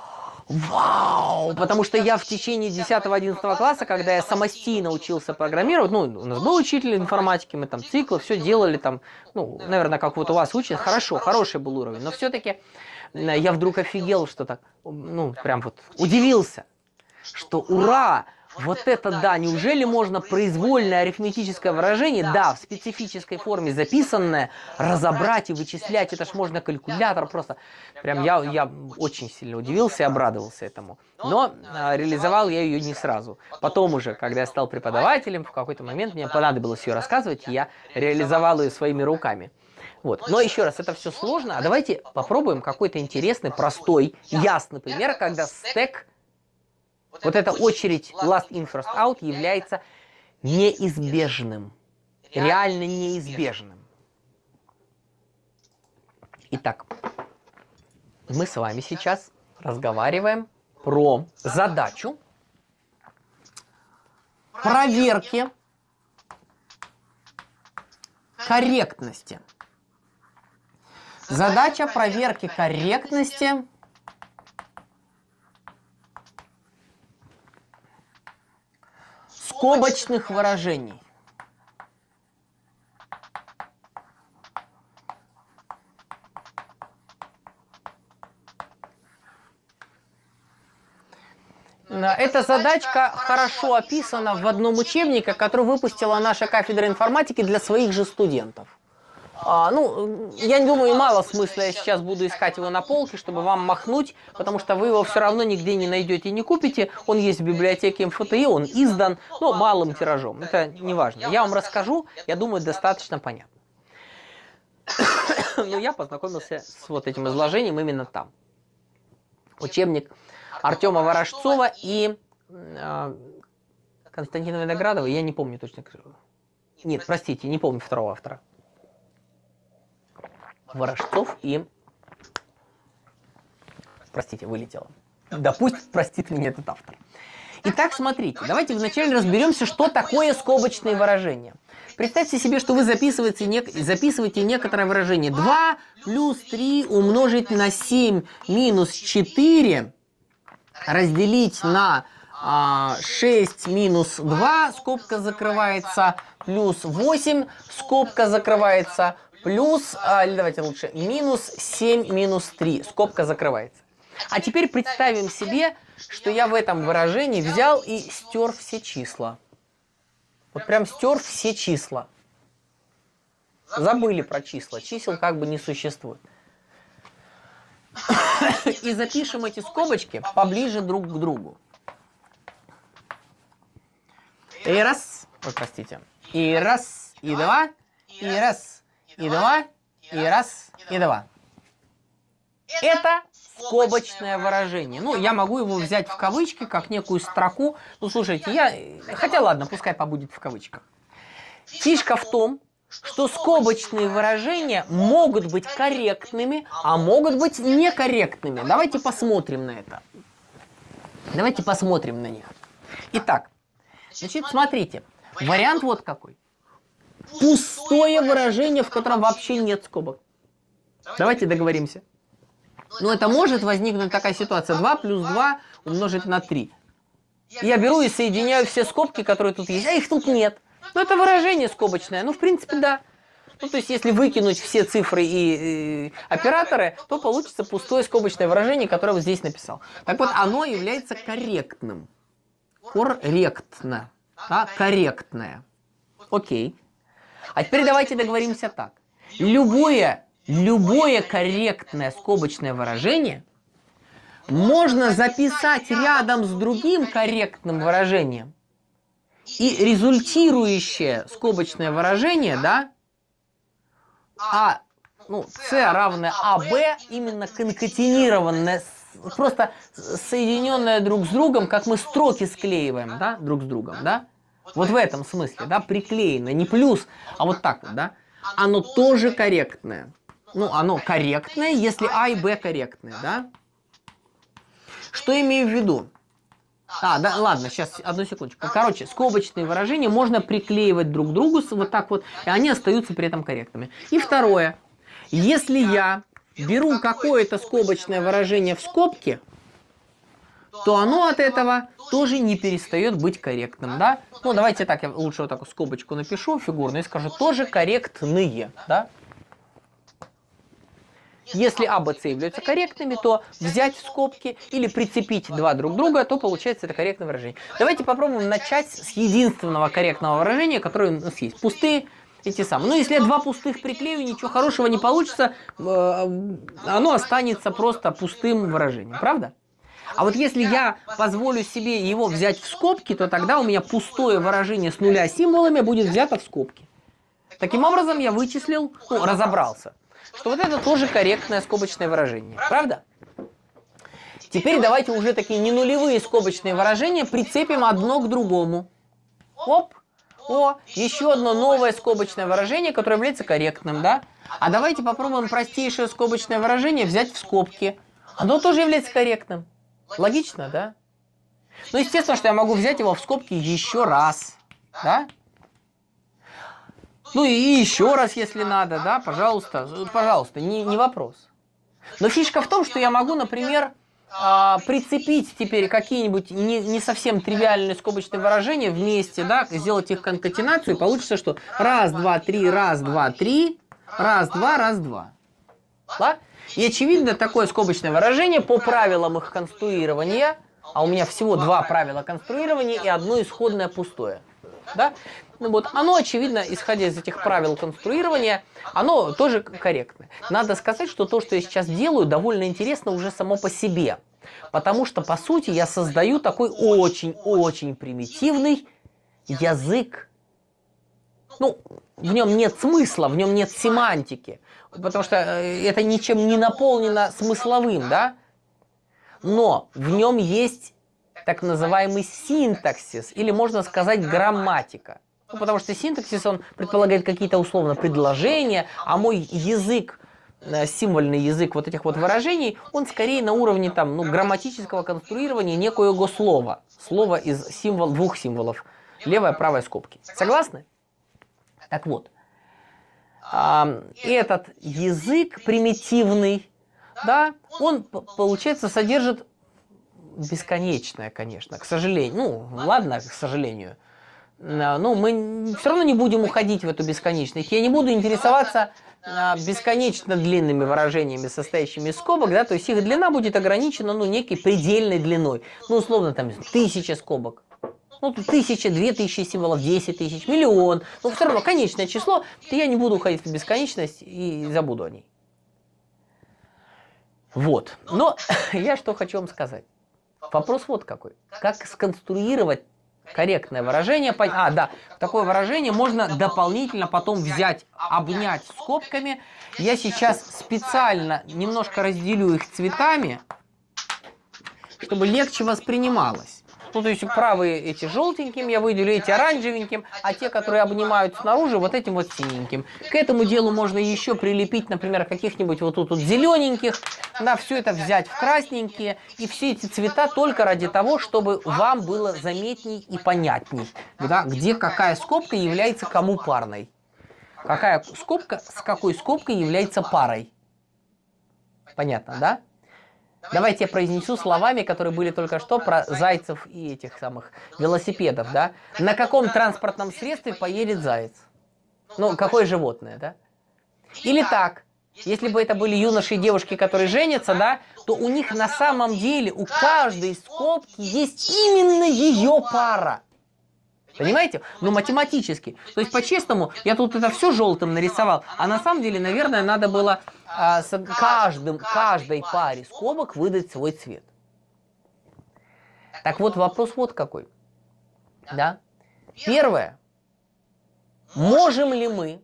Вау! Потому что я в течение десятого-одиннадцатого класса, когда я самостийно учился программировать, ну, у нас был учитель информатики, мы там циклы, все делали там, ну, наверное, как вот у вас учат, хорошо, хороший был уровень, но все-таки я вдруг офигел, что так, ну, прям вот удивился, что ура! Вот это да, неужели можно произвольное арифметическое выражение, да, в специфической форме записанное, разобрать и вычислять, это ж можно калькулятор просто. Прям я, я очень сильно удивился и обрадовался этому. Но а, реализовал я ее не сразу. Потом уже, когда я стал преподавателем, в какой-то момент мне понадобилось ее рассказывать, и я реализовал ее своими руками. Вот. Но еще раз, это все сложно, а давайте попробуем какой-то интересный, простой, ясный пример, когда стек... Вот эта очередь last in first out является неизбежным, реально неизбежным. Итак, мы с вами сейчас разговариваем про задачу, проверки корректности. Задача проверки корректности скобочных выражений. Эта задачка хорошо описана в одном учебнике, который выпустила наша кафедра информатики для своих же студентов. А, ну, я не думаю, мало смысла я сейчас буду искать его на полке, чтобы вам махнуть, потому что вы его все равно нигде не найдете и не купите. Он есть в библиотеке эм эф тэ и, он издан, но малым тиражом. Это не важно. Я вам расскажу, я думаю, достаточно понятно. Но я познакомился с вот этим изложением именно там. Учебник Артема Ворожцова и э, Константина Виноградова, я не помню точно. Нет, простите, не помню второго автора. Ворожцов и... Простите, вылетело. Да пусть простит меня этот автор. Итак, смотрите, давайте вначале разберемся, что такое скобочные выражения. Представьте себе, что вы записываете, нек... записываете некоторое выражение. два плюс три умножить на семь минус четыре разделить на а, шесть минус два, скобка закрывается, плюс восемь, скобка закрывается, плюс, а, или давайте лучше, минус семь минус три, скобка закрывается. А теперь представим себе, что я в этом выражении взял и стер все числа. Вот прям стер все числа. Забыли про числа, чисел как бы не существует. И запишем эти скобочки поближе друг к другу. И раз, ой, простите, и раз, и два, и раз, и два, и раз, и два. Это скобочное выражение. Ну, я могу его взять в кавычки, как некую строку. Ну, слушайте, я... Хотя, ладно, пускай побудет в кавычках. Фишка в том, что скобочные выражения могут быть корректными, а могут быть некорректными. Давайте посмотрим на это. Давайте посмотрим на них. Итак, значит, смотрите. Вариант вот какой. Пустое выражение, в котором вообще нет скобок. Давайте договоримся. Ну, это может возникнуть такая ситуация. два плюс два умножить на три. Я беру и соединяю все скобки, которые тут есть, а их тут нет. Ну, это выражение скобочное. Ну, в принципе, да. Ну, то есть, если выкинуть все цифры и, и операторы, то получится пустое скобочное выражение, которое вот здесь написал. Так вот, оно является корректным. Корректно. Да? Корректное. Окей. А теперь давайте договоримся так. Любое, любое корректное скобочное выражение можно записать рядом с другим корректным выражением. И результирующее скобочное выражение, да, а, ну, с равное АБ, именно конкатенированное, просто соединенное друг с другом, как мы строки склеиваем, да, друг с другом, да. Вот в этом смысле, да, приклеено, не плюс, а вот так вот, да. Оно тоже корректное. Ну, оно корректное, если А и Б корректные, да. Что имею в виду? А, да, ладно, сейчас, одну секундочку. Короче, скобочные выражения можно приклеивать друг к другу вот так вот, и они остаются при этом корректными. И второе. Если я беру какое-то скобочное выражение в скобке, то оно от этого тоже не перестает быть корректным, да? Ну, давайте так, я лучше вот такую скобочку напишу фигурно и скажу, тоже корректные, да? Если А, Б, С являются корректными, то взять в скобки или прицепить два друг друга, то получается это корректное выражение. Давайте попробуем начать с единственного корректного выражения, которое у нас есть. Пустые эти самые. Но если я два пустых приклею, ничего хорошего не получится, оно останется просто пустым выражением. Правда? А вот если я позволю себе его взять в скобки, то тогда у меня пустое выражение с нуля символами будет взято в скобки. Таким образом, я вычислил, ну, разобрался, что вот это тоже корректное скобочное выражение. Правда? Теперь давайте уже такие не нулевые скобочные выражения прицепим одно к другому. Оп! О, еще одно новое скобочное выражение, которое является корректным, да? А давайте попробуем простейшее скобочное выражение взять в скобки. Оно тоже является корректным. Логично, да? Ну, естественно, что я могу взять его в скобки еще раз, да? Ну, и еще раз, если надо, да, пожалуйста, пожалуйста, не, не вопрос. Но фишка в том, что я могу, например, а, прицепить теперь какие-нибудь не, не совсем тривиальные скобочные выражения вместе, да, сделать их конкатенацию, и получится, что раз, два, три, раз, два, три, раз, два, раз, два. Да? И очевидно, такое скобочное выражение по правилам их конструирования, а у меня всего два правила конструирования и одно исходное пустое. Да? Ну, вот, оно, очевидно, исходя из этих правил конструирования, оно тоже корректно. Надо сказать, что то, что я сейчас делаю, довольно интересно уже само по себе. Потому что, по сути, я создаю такой очень-очень примитивный язык. Ну, в нем нет смысла, в нем нет семантики. Потому что это ничем не наполнено смысловым, да? Но в нем есть так называемый синтаксис, или можно сказать грамматика. Ну, потому что синтаксис, он предполагает какие-то условно предложения, а мой язык, символьный язык вот этих вот выражений, он скорее на уровне там, ну, грамматического конструирования некоего слова. Слово из символ, двух символов. Левая, правая скобки. Согласны? Так вот. Этот язык примитивный, да, он, получается, содержит бесконечное, конечно, к сожалению. Ну, ладно, к сожалению. Но мы все равно не будем уходить в эту бесконечность. Я не буду интересоваться бесконечно длинными выражениями, состоящими из скобок, да, то есть их длина будет ограничена, ну, некой предельной длиной. Ну, условно, там, тысяча скобок. Ну, тысяча, две тысячи символов, десять тысяч, миллион. Но все равно конечное число, то я не буду уходить в бесконечность и забуду о ней. Вот. Но я что хочу вам сказать. Вопрос вот какой. Как сконструировать корректное выражение? А, да, такое выражение можно дополнительно потом взять, обнять скобками. Я сейчас специально немножко разделю их цветами, чтобы легче воспринималось. Ну, то есть правые эти желтеньким я выделю, эти оранжевеньким, а те, которые обнимают снаружи, вот этим вот синеньким. К этому делу можно еще прилепить, например, каких-нибудь вот тут вот зелененьких, да, все это взять в красненькие, и все эти цвета только ради того, чтобы вам было заметней и понятней, да, где какая скобка является кому парной. Какая скобка с какой скобкой является парой. Понятно, да? Давайте я произнесу словами, которые были только что про зайцев и этих самых велосипедов, да? На каком транспортном средстве поедет заяц? Ну, какое животное, да? Или так, если бы это были юноши и девушки, которые женятся, да, то у них на самом деле, у каждой скобки есть именно ее пара. Понимаете? Ну, математически. То есть, по-честному, я тут это все желтым нарисовал, а на самом деле, наверное, надо было а, с каждым, каждой паре скобок выдать свой цвет. Так вот, вопрос вот какой. Да? Первое. Можем ли мы,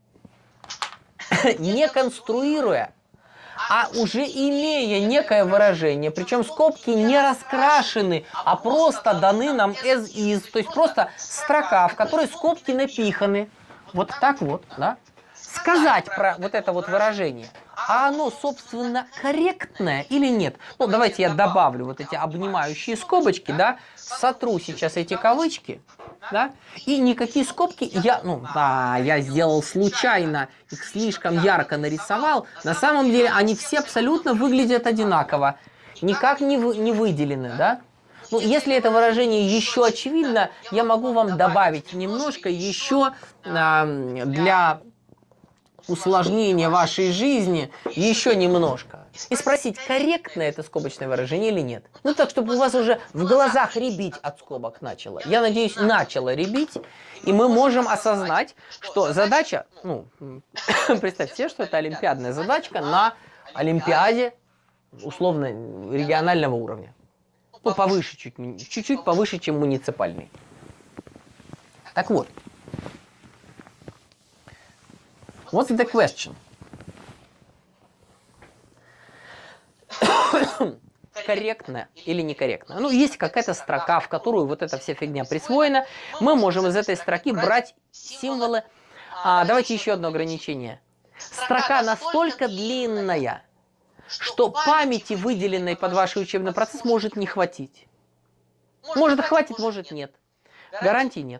не конструируя, а уже имея некое выражение, причем скобки не раскрашены, а просто даны нам as is, то есть просто строка, в которой скобки напиханы, вот так вот, да, сказать про вот это вот выражение, а оно, собственно, корректное или нет? Ну, давайте я добавлю вот эти обнимающие скобочки, да, сотру сейчас эти кавычки, да, и никакие скобки я, ну, да, я сделал случайно, их слишком ярко нарисовал, на самом деле они все абсолютно выглядят одинаково, никак не, вы, не выделены, да. Ну, если это выражение еще очевидно, я могу вам добавить немножко еще э, для усложнения вашей жизни, еще немножко. И спросить, корректно это скобочное выражение или нет. Ну так, чтобы у вас уже в глазах рябить от скобок начало. Я надеюсь, начало рябить, и мы можем осознать, что задача, ну, представьте себе, что это олимпиадная задачка на олимпиаде, условно, регионального уровня. Ну, повыше, чуть-чуть повыше, чем муниципальный. Так вот. What's the question? Корректно или некорректно? Ну, есть какая-то строка, в которую вот эта вся фигня присвоена. Мы можем из этой строки брать символы. А, давайте еще одно ограничение. Строка настолько длинная, что памяти, выделенной под ваш учебный процесс, может не хватить. Может, хватит, может, нет. Гарантий нет.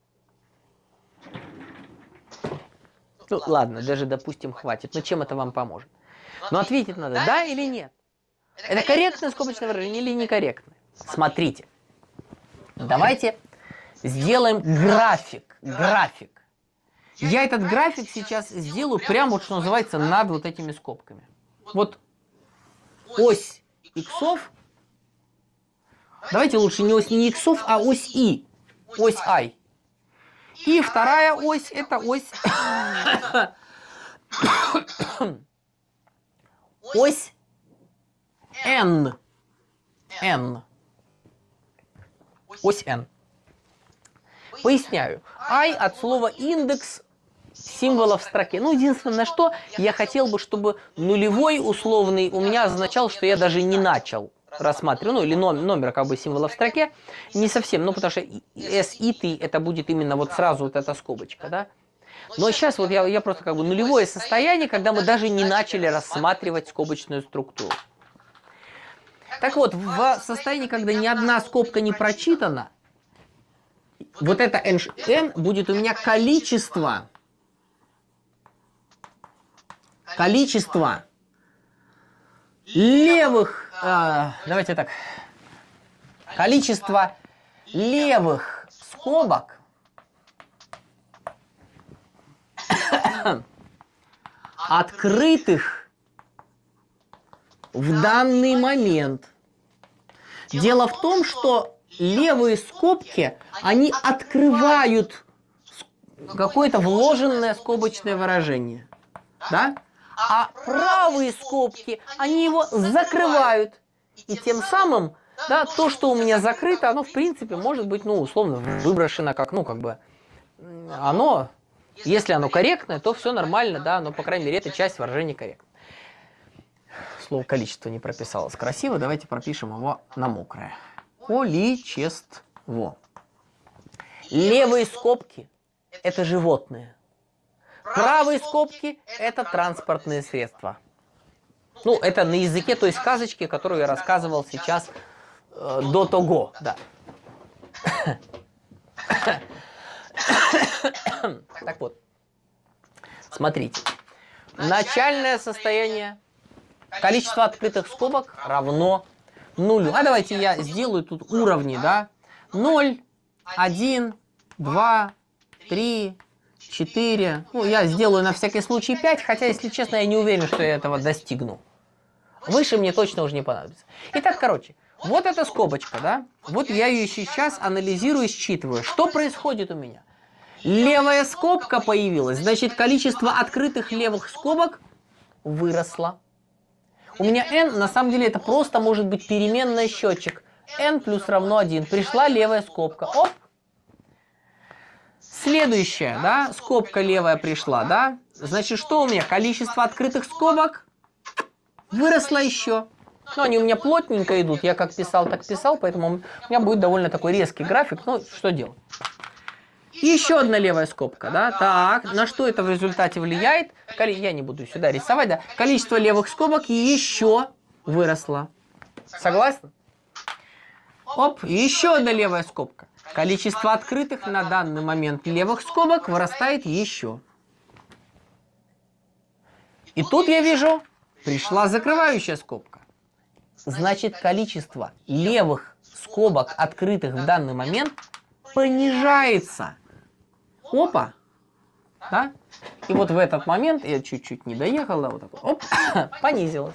Ну, ладно, даже, допустим, хватит. Но чем это вам поможет? Но ответить надо, да или нет. Это корректное скобочное выражение или некорректное? Смотрите. Давайте сделаем график. График. Я этот график сейчас сделаю прямо, вот, что называется, над вот этими скобками. Вот ось иксов. Давайте лучше не ось не иксов, а ось и. Ось I. И вторая ось, это ось... ось N. N. Ось N. Поясняю. I от слова индекс символов в строке. Ну, единственное, что я хотел бы, чтобы нулевой условный у меня означал, что я даже не начал рассматривать, ну, или номер, номер как бы символа в строке, не совсем, ну, потому что S и T это будет именно вот сразу вот эта скобочка, да. Но сейчас вот я, я просто как бы нулевое состояние, когда мы даже не начали рассматривать скобочную структуру. Так вот, в состоянии, когда ни одна скобка не прочитана, вот это n, n будет у меня количество, количество левых, э, давайте так, количество левых скобок открытых в данный момент. Дело в том, что левые скобки, они открывают какое-то вложенное скобочное выражение, да? А правые скобки, они его закрывают. И тем самым, да, то, что у меня закрыто, оно, в принципе, может быть, ну, условно, выброшено как, ну, как бы, оно, если оно корректное, то все нормально, да, но, по крайней мере, эта часть выражения корректна. Слово количество не прописалось красиво, давайте пропишем его на мокрое. Количество. Левые скобки – это животные. Правые скобки – это транспортные средства. Ну, это на языке той сказочки, которую я рассказывал сейчас э, до того, да. Так вот, смотрите. Начальное состояние, количество открытых скобок равно нулю. А давайте я сделаю тут уровни, да. ноль, один, два, три, четыре. Ну, я сделаю на всякий случай пять, хотя, если честно, я не уверен, что я этого достигну. Выше мне точно уже не понадобится. Итак, короче, вот эта скобочка, да. Вот я ее сейчас анализирую, считываю. Что происходит у меня? Левая скобка появилась, значит, количество открытых левых скобок выросло. У меня n, на самом деле, это просто может быть переменная счетчик. n плюс равно один. Пришла левая скобка. Оп. Следующая, да, скобка левая пришла, да. Значит, что у меня? Количество открытых скобок выросло еще. Но они у меня плотненько идут. Я как писал, так писал, поэтому у меня будет довольно такой резкий график. Ну, что делать? Еще одна левая скобка, да. Так, на что это в результате влияет? Я не буду сюда рисовать, да. Количество левых скобок еще выросло. Согласны? Оп, еще одна левая скобка. Количество открытых на данный момент левых скобок вырастает еще. И тут я вижу, пришла закрывающая скобка. Значит, количество левых скобок, открытых в данный момент, понижается. Опа. Да? И вот в этот момент, я чуть-чуть не доехал, да, вот так вот, оп, понизилось.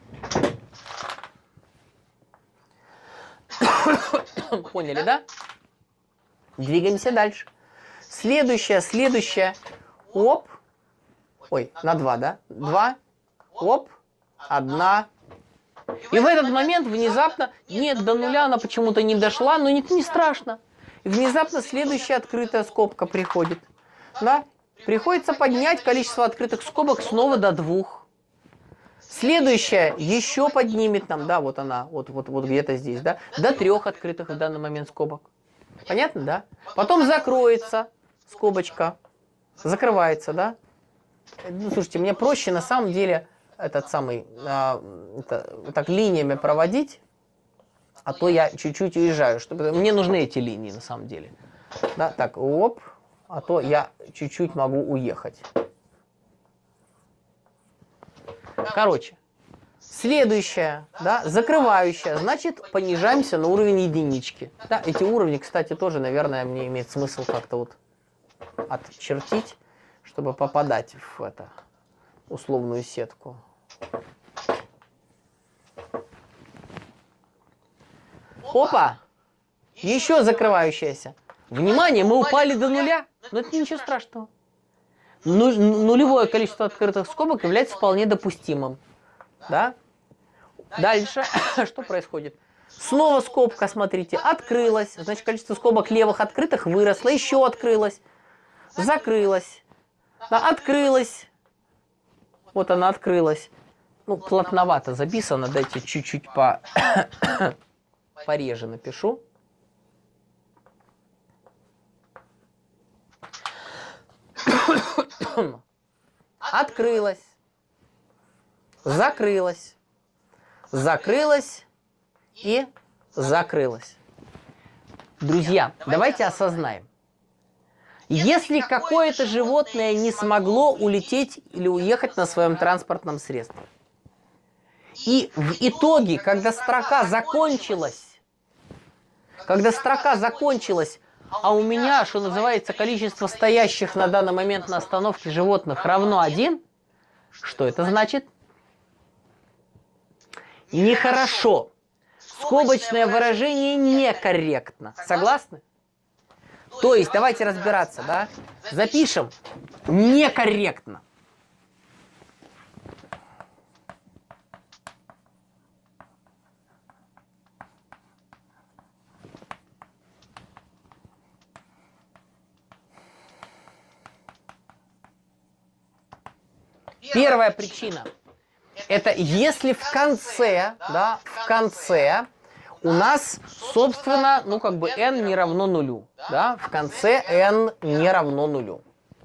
Поняли, да? Двигаемся дальше. Следующее, следующее. Оп. Ой, на два, да? Два. Оп. Одна. И в этот момент внезапно, нет, до нуля она почему-то не дошла, но это не страшно. И внезапно следующая открытая скобка приходит. Да? Приходится поднять количество открытых скобок снова до двух. Следующая еще поднимет нам, да, вот она, вот, вот, вот где-то здесь, да, до трех открытых в данный момент скобок. Понятно, да? Потом закроется скобочка, закрывается, да? Ну, слушайте, мне проще на самом деле этот самый, а, это, так линиями проводить. А то я чуть-чуть уезжаю. Чтобы... Мне нужны эти линии на самом деле. Да, так, оп. А то я чуть-чуть могу уехать. Короче. Следующая, да, закрывающая, значит, понижаемся на уровень единички. Да, эти уровни, кстати, тоже, наверное, мне имеет смысл как-то вот отчертить, чтобы попадать в это, условную сетку. Опа! Еще закрывающаяся. Внимание, мы упали до нуля, но это ничего страшного. Ну, нулевое количество открытых скобок является вполне допустимым. Да? Дальше, что происходит? Снова скобка, смотрите, открылась. Значит, количество скобок левых открытых выросло. Еще открылось. Закрылась. Да, открылась. Вот она открылась. Ну, плотновато записано. Дайте чуть-чуть по... пореже напишу. Открылась. Закрылась. Закрылась и закрылась. Друзья, давайте осознаем. Если какое-то животное не смогло улететь или уехать на своем транспортном средстве, и в итоге, когда строка закончилась, когда строка закончилась, а у меня, что называется, количество стоящих на данный момент на остановке животных равно один, что это значит? Нехорошо. Скобочное выражение некорректно. Согласны? То есть, давайте разбираться, да? Запишем. Некорректно. Первая причина. Это если в конце, да, в конце у нас, собственно, ну как бы n не равно нулю. Да? В конце n не равно нулю.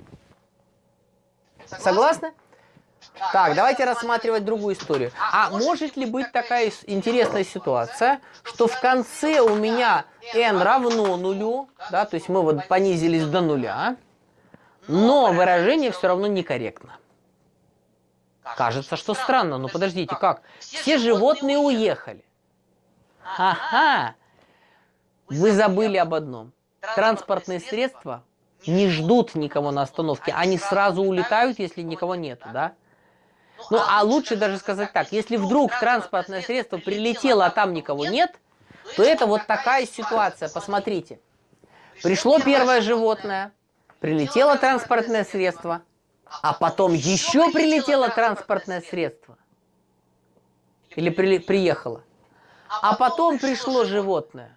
Согласны? Так, давайте рассматривать другую историю. А может ли быть такая интересная ситуация, что в конце у меня n равно нулю, да, то есть мы вот понизились до нуля, но выражение все равно некорректно? Кажется, что странно, но подождите, как? Все животные уехали. Ага! Вы забыли об одном. Транспортные средства не ждут никого на остановке, они сразу улетают, если никого нету, да? Ну, а лучше даже сказать так, если вдруг транспортное средство прилетело, а там никого нет, то это вот такая ситуация, посмотрите. Пришло первое животное, прилетело транспортное средство, а потом еще прилетело транспортное средство. Или при, приехало. А потом пришло животное.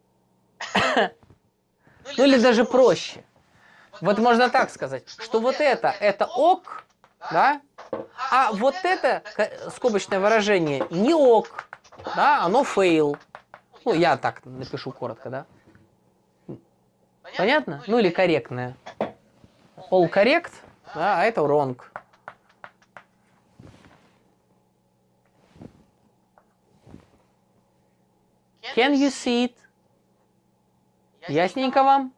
Ну или даже проще. Вот можно так сказать, что вот это, это ок, да? А вот это скобочное выражение не ок, да? Оно fail. Ну я так напишу коротко, да? Понятно? Ну или корректное. All correct. Да, а это wrong. Can you see it? Ясненько вам?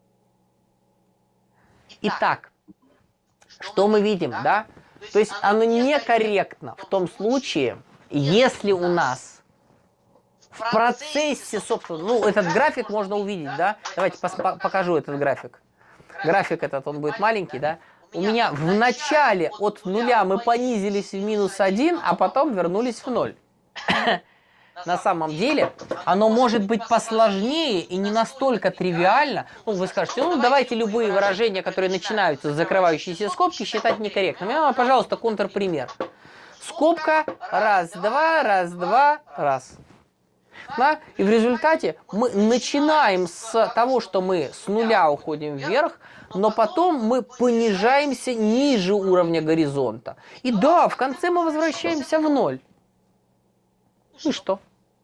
Итак, что мы видим, да? То есть оно некорректно в том случае, если у нас в процессе, собственно, ну этот график можно увидеть, да? Давайте покажу этот график. График этот, он будет маленький, да? У меня в начале от нуля мы понизились в минус один, а потом вернулись в ноль. На самом деле, оно может быть посложнее и не настолько тривиально. Ну, вы скажете, ну, давайте любые выражения, которые начинаются с закрывающейся скобки, считать некорректными. А, пожалуйста, контрпример. Скобка, раз, два, раз, два, раз. Да? И в результате мы начинаем с того, что мы с нуля уходим вверх, но потом мы понижаемся ниже уровня горизонта. И да, в конце мы возвращаемся в ноль. И что?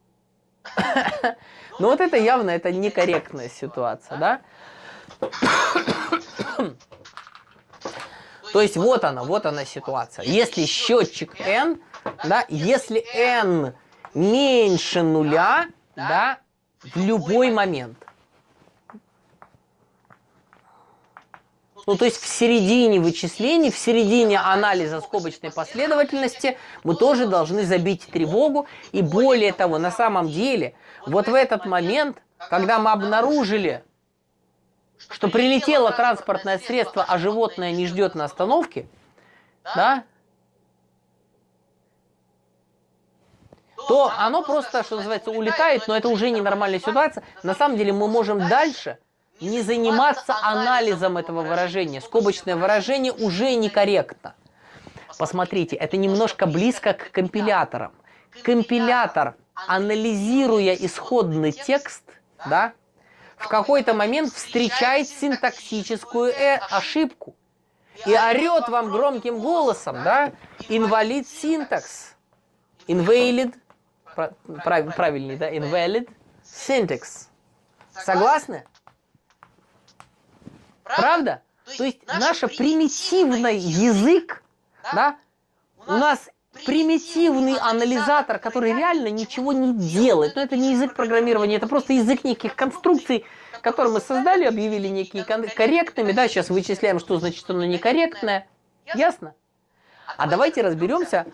Ну вот это явно это некорректная ситуация, да? То есть вот она, вот она ситуация. Если счетчик n, да, если n меньше нуля, да, в любой момент. Ну, то есть в середине вычислений, в середине анализа скобочной последовательности мы тоже должны забить тревогу. И более того, на самом деле, вот в этот момент, когда мы обнаружили, что прилетело транспортное средство, а животное не ждет на остановке, да, то оно просто, что называется, улетает, но это уже ненормальная ситуация. На самом деле мы можем дальше не заниматься анализом этого выражения. Скобочное выражение уже некорректно. Посмотрите, это немножко близко к компиляторам. Компилятор, анализируя исходный текст, да, в какой-то момент встречает синтаксическую э ошибку и орет вам громким голосом, да, invalid syntax, invalid, прав, правильный, да, invalid syntax. Согласны? Правда? То есть наш примитивный язык, да, у нас примитивный анализатор, который реально ничего не делает. Но это не язык программирования, это просто язык неких конструкций, которые мы создали, объявили некие корректными. Да, сейчас вычисляем, что значит оно некорректное. Ясно? А давайте разберемся,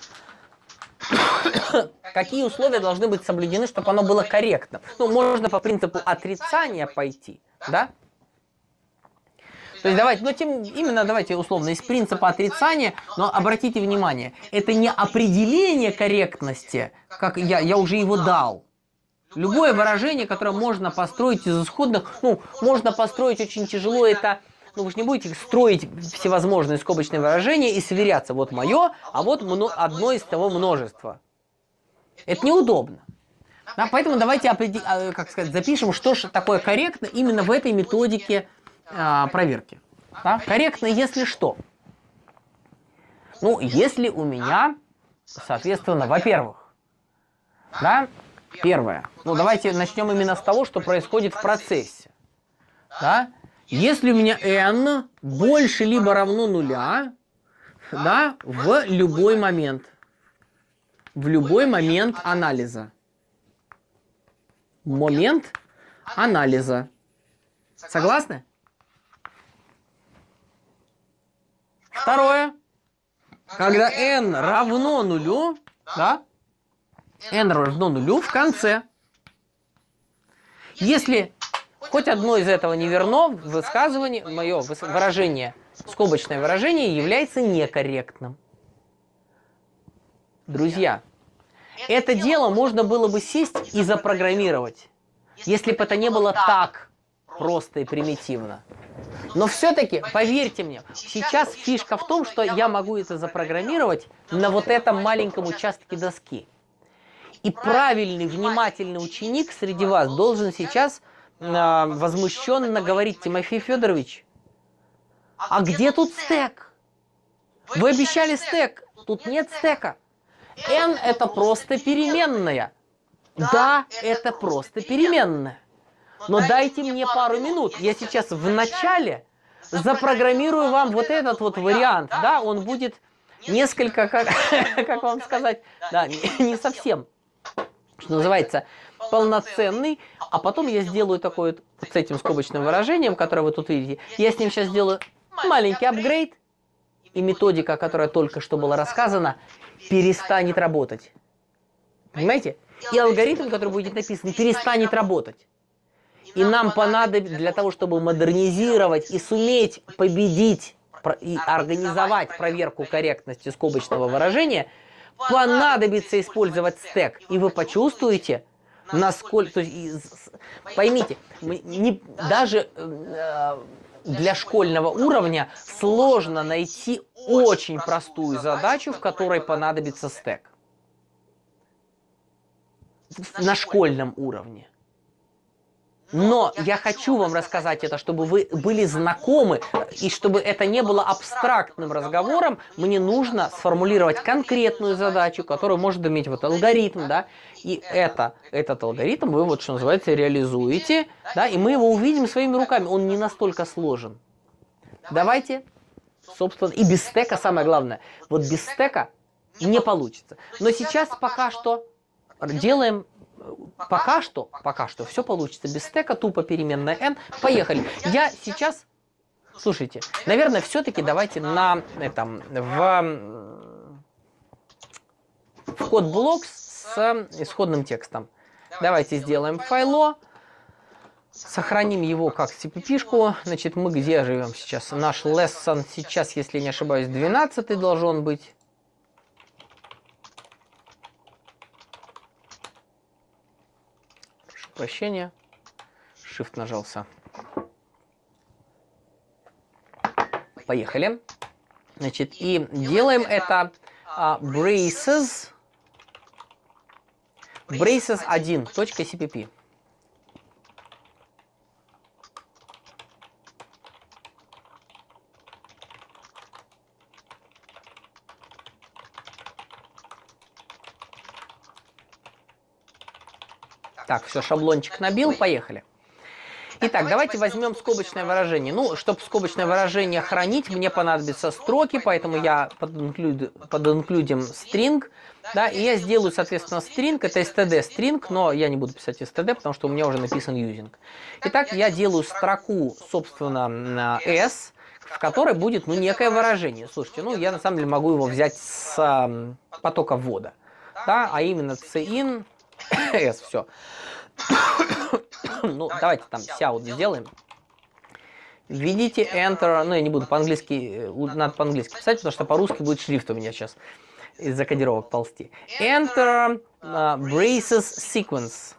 какие условия должны быть соблюдены, чтобы оно было корректно. Ну, можно по принципу отрицания пойти, да? То есть давайте, ну тем, именно давайте условно из принципа отрицания, но обратите внимание, это не определение корректности, как я, я уже его дал. Любое выражение, которое можно построить из исходных, ну, можно построить очень тяжело, это, ну вы же не будете строить всевозможные скобочные выражения и сверяться, вот мое, а вот одно из того множества. Это неудобно. Да, поэтому давайте определ... как сказать, запишем, что же такое корректно именно в этой методике проверки. Да? Корректно, если что. Ну, если у меня, соответственно, во-первых, да, первое. Ну, давайте начнем именно с того, что происходит в процессе. Да? Если у меня n больше либо равно нуля, да, в любой момент. В любой момент анализа. Момент анализа. Согласны? Второе. Когда n равно нулю, да, n равно нулю в конце. Если хоть одно из этого не верно, высказывание, мое выражение, скобочное выражение является некорректным. Друзья, это дело можно было бы сесть и запрограммировать, если бы это не было так просто и примитивно. Но все-таки, поверьте мне, сейчас фишка в том, что я могу это запрограммировать на вот этом маленьком участке доски. И правильный, внимательный ученик среди вас должен сейчас э, возмущенно говорить: Тимофей Федорович, а где тут стек? Вы обещали стек, тут нет стека. N это просто переменная. Да, это просто переменная. Но дайте мне пару минут. Я сейчас в начале запрограммирую вам вот этот вот вариант. Да, он будет несколько, как, как вам сказать, да, не, не совсем, что называется, полноценный. А потом я сделаю такой вот, вот с этим скобочным выражением, которое вы тут видите. Я с ним сейчас сделаю маленький апгрейд. И методика, которая только что была рассказана, перестанет работать. Понимаете? И алгоритм, который будет написан, перестанет работать. И нам понадобится, для того, чтобы модернизировать и суметь победить и организовать проверку корректности скобочного выражения, понадобится использовать стек. И вы почувствуете, насколько... То есть, поймите, не, даже э, для школьного уровня сложно найти очень простую задачу, в которой понадобится стек. На школьном уровне. Но я хочу вам рассказать это, чтобы вы были знакомы, и чтобы это не было абстрактным разговором. Мне нужно сформулировать конкретную задачу, которую может иметь вот алгоритм, да, и это, этот алгоритм вы, вот что называется, реализуете, да, и мы его увидим своими руками. Он не настолько сложен. Давайте, собственно, и без стека самое главное. Вот без стека не получится. Но сейчас пока что делаем пока что, пока что все получится без стека, тупо переменная n. Поехали. Я сейчас, слушайте, наверное, все-таки давайте на этом, в, в код блок с исходным текстом. Давайте сделаем файло. Сохраним его как си пи пи-шку. Значит, мы где живем сейчас? Наш lesson сейчас, если не ошибаюсь, двенадцатый должен быть. Прошу прощения. Shift нажался. Поехали. Значит, и делаем это uh, braces, braces один точка си пи пи. Так, все, шаблончик набил, поехали. Итак, давайте возьмем скобочное выражение. Ну, чтобы скобочное выражение хранить, мне понадобятся строки, поэтому я подинклюдим string. Да, и я сделаю, соответственно, string, это std string, но я не буду писать std, потому что у меня уже написан using. Итак, я делаю строку, собственно, s, в которой будет, ну, некое выражение. Слушайте, ну, я на самом деле могу его взять с э, потока ввода, да, а именно cin s, все. Ну, давайте там сяут сделаем. Введите Enter. Ну, я не буду по-английски, надо по-английски писать, потому что по-русски будет шрифт у меня сейчас из-за кодировок ползти. Enter uh, braces sequence.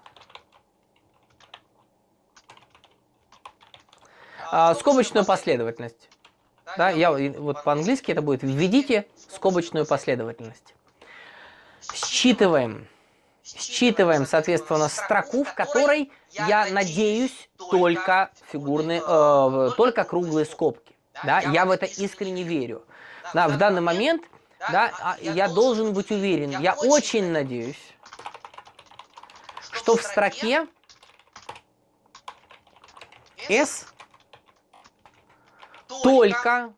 Uh, скобочную последовательность. Да, я вот по-английски это будет. Введите скобочную последовательность. Считываем. Считываем, соответственно, строку, в которой, я надеюсь, только фигурные, э, только круглые скобки. Да? Я в это искренне верю. Да, в данный момент, да, я должен быть уверен, я очень надеюсь, что в строке S только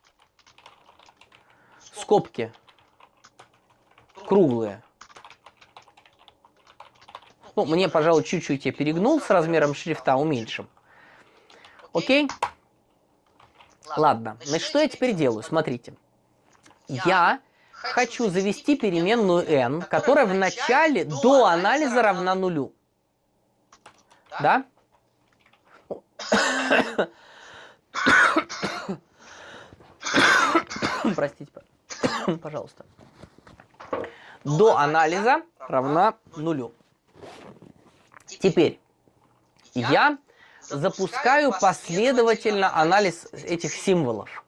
скобки круглые. Ну, мне, пожалуй, чуть-чуть я перегнул с размером шрифта, уменьшим. Окей? Ладно. Значит, что я теперь делаю? Смотрите. Я хочу завести переменную n, которая в начале до анализа равна нулю. Да? Простите, пожалуйста. До анализа равна нулю. Теперь я запускаю последовательно анализ этих символов.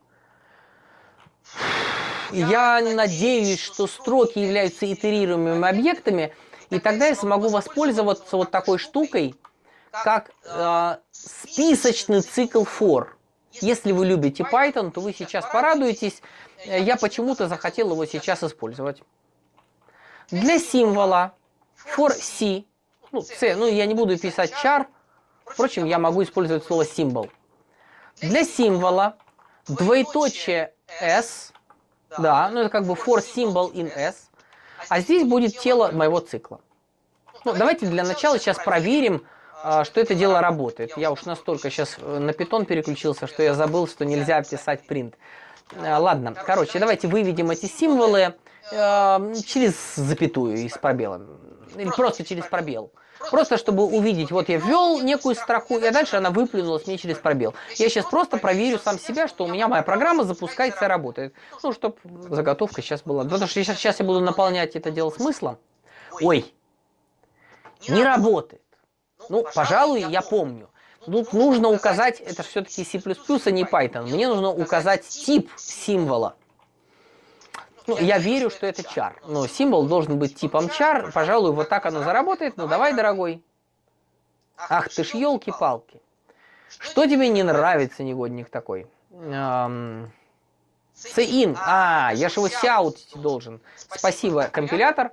Я надеюсь, что строки являются итерируемыми объектами, и тогда я смогу воспользоваться вот такой штукой, как э, списочный цикл for. Если вы любите Python, то вы сейчас порадуетесь. Я почему-то захотел его сейчас использовать. Для символа for C, ну, C, ну я не буду писать char, впрочем, я могу использовать слово symbol. Для символа двоеточие S, да, ну это как бы for symbol in S, а здесь будет тело моего цикла. Ну, давайте для начала сейчас проверим, что это дело работает. Я уж настолько сейчас на Python переключился, что я забыл, что нельзя писать print. Ладно, короче, давайте выведем эти символы э, через запятую и с пробелом. Или просто через пробел. Просто чтобы увидеть, вот я ввел некую строку, и дальше она выплюнулась мне через пробел. Я сейчас просто проверю сам себя, что у меня моя программа запускается и работает. Ну, чтобы заготовка сейчас была. Потому что сейчас, сейчас я буду наполнять это дело смыслом. Ой, не работает. Ну, пожалуй, я помню. Тут нужно указать, это все-таки C++, а не Python. Мне нужно указать тип символа. Ну, я верю, что это char. Но символ должен быть типом char. Пожалуй, вот так оно заработает. Ну, давай, дорогой. Ах ты ж, елки-палки. Что тебе не нравится, негодник такой? Эм... Cin. А, я же его сяутить должен. Спасибо, компилятор.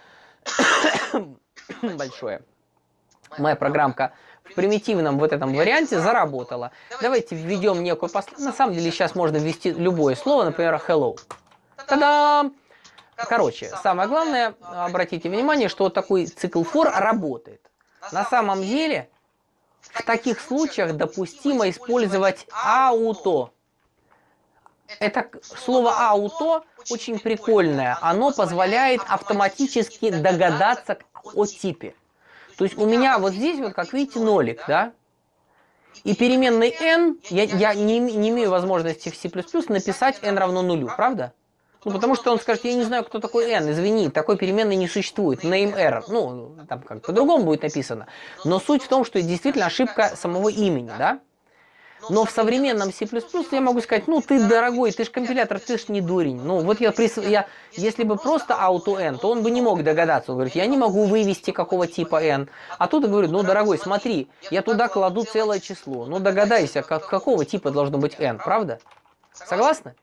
Большое. Моя программка в примитивном вот этом варианте заработала. Давайте введем некую последовательность. На самом деле сейчас можно ввести любое слово, например, hello. Та-дам! Короче, самое главное, обратите внимание, что вот такой цикл for работает. На самом деле, в таких случаях допустимо использовать ауто. Это слово ауто очень прикольное. Оно позволяет автоматически догадаться о типе. То есть у меня вот здесь, вот как видите, нолик, да? И переменной n, я, я не, не имею возможности в C++ написать n равно нулю, правда? Ну, потому что он скажет, я не знаю, кто такой n, извини, такой переменной не существует, name error. Ну, там как по-другому будет написано. Но суть в том, что это действительно ошибка самого имени, да? Но в современном C++ я могу сказать, ну ты, дорогой, ты же компилятор, ты же не дурень. Ну вот я, прис... я если бы просто auto-n, то он бы не мог догадаться. Он говорит, я не могу вывести какого типа n. А тут я говорю, ну дорогой, смотри, я туда кладу целое число. Ну догадайся, как, какого типа должно быть n, правда? Согласны?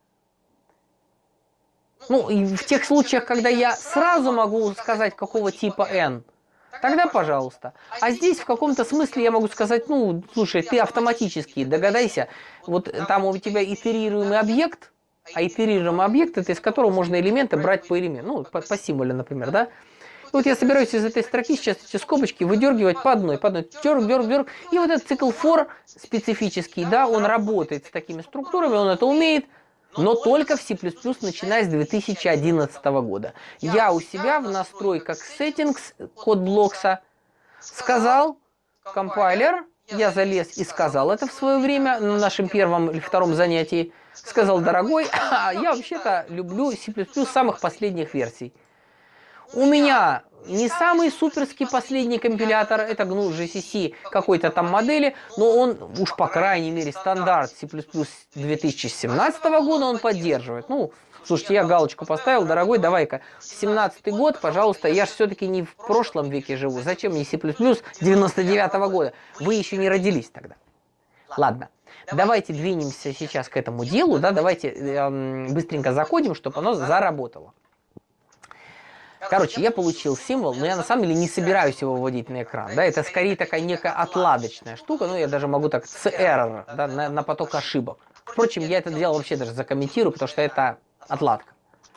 Ну и в тех случаях, когда я сразу могу сказать, какого типа n, тогда пожалуйста. А здесь в каком-то смысле я могу сказать, ну, слушай, ты автоматически догадайся, вот там у тебя итерируемый объект, а итерируемый объект, это из которого можно элементы брать по элементу, ну, по, по символу, например, да. И вот я собираюсь из этой строки сейчас эти скобочки выдергивать по одной, по одной, дерг, дерг, дерг. И вот этот цикл for специфический, да, он работает с такими структурами, он это умеет. Но только в C++, начиная с две тысячи одиннадцатого года. Я у себя в настройках settings код блокса сказал, компайлер, я залез и сказал это в свое время, на нашем первом или втором занятии, сказал, дорогой, я вообще-то люблю C++ самых последних версий. У меня не самый суперский последний компилятор, это гну джи си си какой-то там модели, но он уж по крайней мере стандарт C++ две тысячи семнадцатого года он поддерживает. Ну, слушайте, я галочку поставил, дорогой, давай-ка, семнадцатый год, пожалуйста, я же все-таки не в прошлом веке живу, зачем мне C++ девяносто девятого года? Вы еще не родились тогда. Ладно. Давайте двинемся сейчас к этому делу, да, давайте эм, быстренько закодим, чтобы оно заработало. Короче, я получил символ, но я на самом деле не собираюсь его выводить на экран. Да, это скорее такая некая отладочная штука, ну я даже могу так с error, да, на, на поток ошибок. Впрочем, я это дело вообще даже закомментирую, потому что это отладка.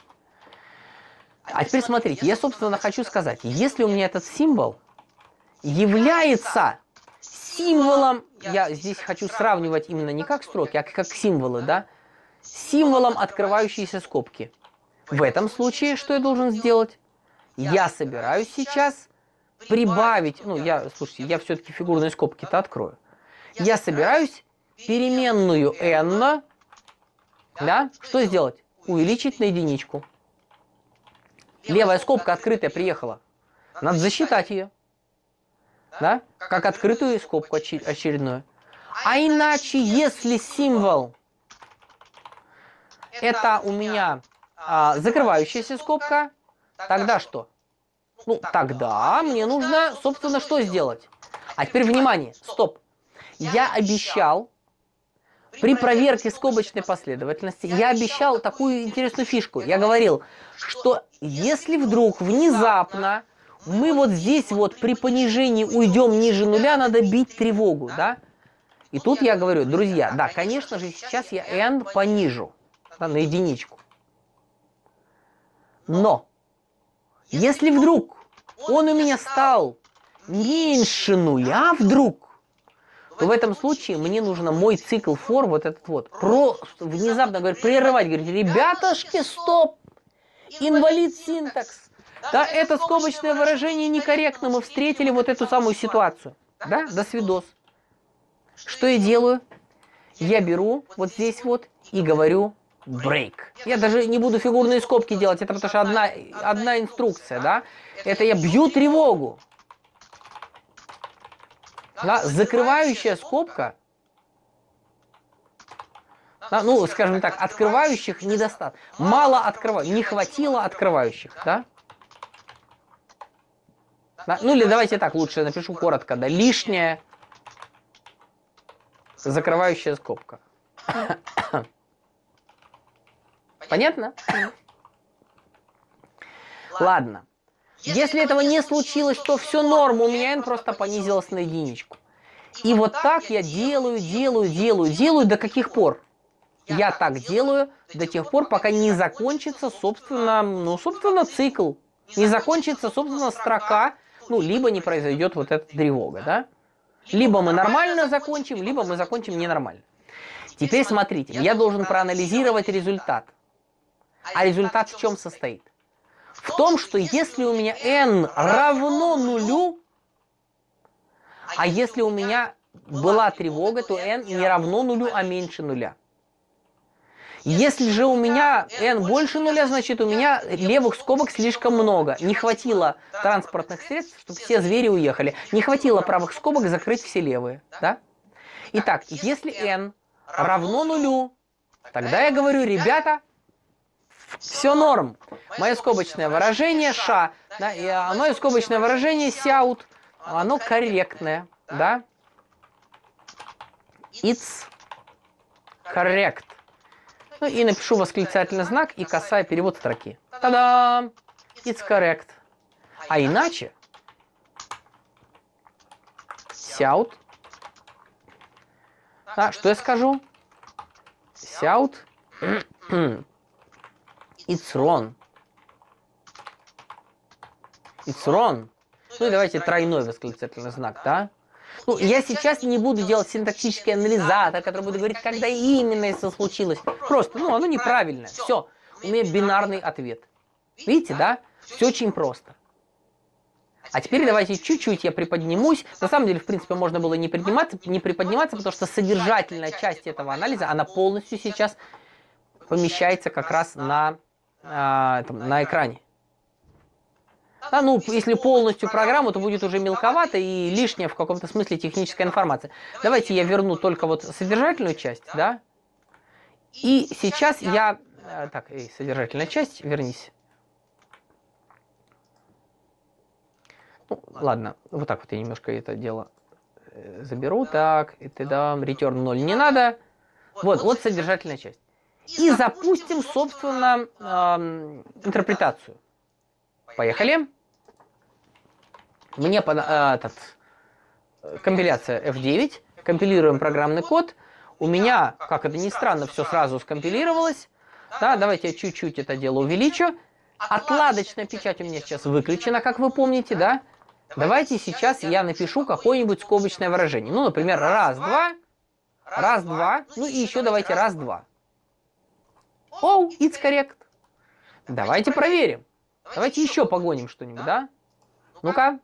А теперь смотрите, я собственно хочу сказать, если у меня этот символ является символом, я здесь хочу сравнивать именно не как строки, а как символы, да, символом открывающейся скобки. В этом случае что я должен сделать? Я собираюсь сейчас прибавить, ну, я, слушайте, я все-таки фигурные скобки-то открою. Я собираюсь переменную n, да, что сделать? Увеличить на единичку. Левая скобка открытая приехала. Надо засчитать ее, да, как открытую скобку очередную. А иначе, если символ это у меня а, закрывающаяся скобка, тогда что? Ну, тогда мне нужно, собственно, что сделать? А теперь внимание, стоп. Я обещал, при проверке скобочной последовательности, я обещал такую интересную фишку. Я говорил, что если вдруг внезапно мы вот здесь вот при понижении уйдем ниже нуля, надо бить тревогу, да? И тут я говорю, друзья, да, конечно же, сейчас я n понижу, да, на единичку. Но если вдруг он у меня стал меньше нуля вдруг, то в этом случае мне нужно мой цикл for, вот этот вот, просто внезапно говорит, прерывать, говорит, ребятушки, стоп, инвалид синтакс. Да, это скобочное выражение некорректно, мы встретили вот эту самую ситуацию. Да, до свидос. Что я делаю? Я беру вот здесь вот и говорю break. Я даже не буду фигурные скобки делать, это потому что одна, одна инструкция, да. Это я бью тревогу. Да, закрывающая скобка, да, ну, скажем так, открывающих недостаточно. Мало открывающих, не хватило открывающих, да? Да? Ну, или давайте так, лучше напишу коротко, да, лишняя закрывающая скобка. Понятно? Ладно. Если этого не случилось, то все норм, у меня n просто понизилось на единичку. И вот так я делаю, делаю, делаю, делаю, до каких пор? Я так делаю до тех пор, пока не закончится, собственно, ну, собственно, цикл. Не закончится, собственно, строка, ну, либо не произойдет вот эта тревога, да? Либо мы нормально закончим, либо мы закончим ненормально. Теперь смотрите, я должен проанализировать результат. А результат в чем состоит? В том, что если у меня n равно нулю, а если у меня была тревога, то n не равно нулю, а меньше нуля. Если же у меня n больше нуля, значит у меня левых скобок слишком много. Не хватило транспортных средств, чтобы все звери уехали. Не хватило правых скобок закрыть все левые. Да? Итак, если n равно нулю, тогда я говорю, ребята, все норм. Мое скобочное выражение ша, да, и мое скобочное выражение сяут, оно корректное. Да? It's correct. Ну и напишу восклицательный знак и косая перевод строки. Та-дам! It's correct. А иначе сяут. Да, что я скажу? Сяут. It's wrong. It's wrong. Ну и давайте тройной восклицательный знак, да? Ну, я сейчас не буду делать синтаксический анализатор, который буду говорить, когда именно это случилось. Просто, ну, оно неправильное. Все. У меня бинарный ответ. Видите, да? Все очень просто. А теперь давайте чуть-чуть я приподнимусь. На самом деле, в принципе, можно было не приподниматься, не приподниматься, потому что содержательная часть этого анализа, она полностью сейчас помещается как раз на, а, там, на экране. Да, ну, если полностью программу, то будет уже мелковато и лишняя в каком-то смысле техническая информация. Давайте я верну только вот содержательную часть, да? И сейчас я... Так, эй, содержательная часть, вернись. Ну, ладно, вот так вот я немножко это дело заберу. Так, и тогда return ноль не надо. Вот, вот содержательная часть. И запустим, собственно, эм, интерпретацию. Поехали. Мне под, э, этот, компиляция эф девять. Компилируем программный код. У меня, как это ни странно, все сразу скомпилировалось. Да, давайте я чуть-чуть это дело увеличу. Отладочная печать у меня сейчас выключена, как вы помните, да? Давайте сейчас я напишу какое-нибудь скобочное выражение. Ну, например, раз-два, раз-два, ну и еще давайте раз-два. Оу, it's correct. Давайте проверим. Давайте еще погоним что-нибудь, да? Ну-ка.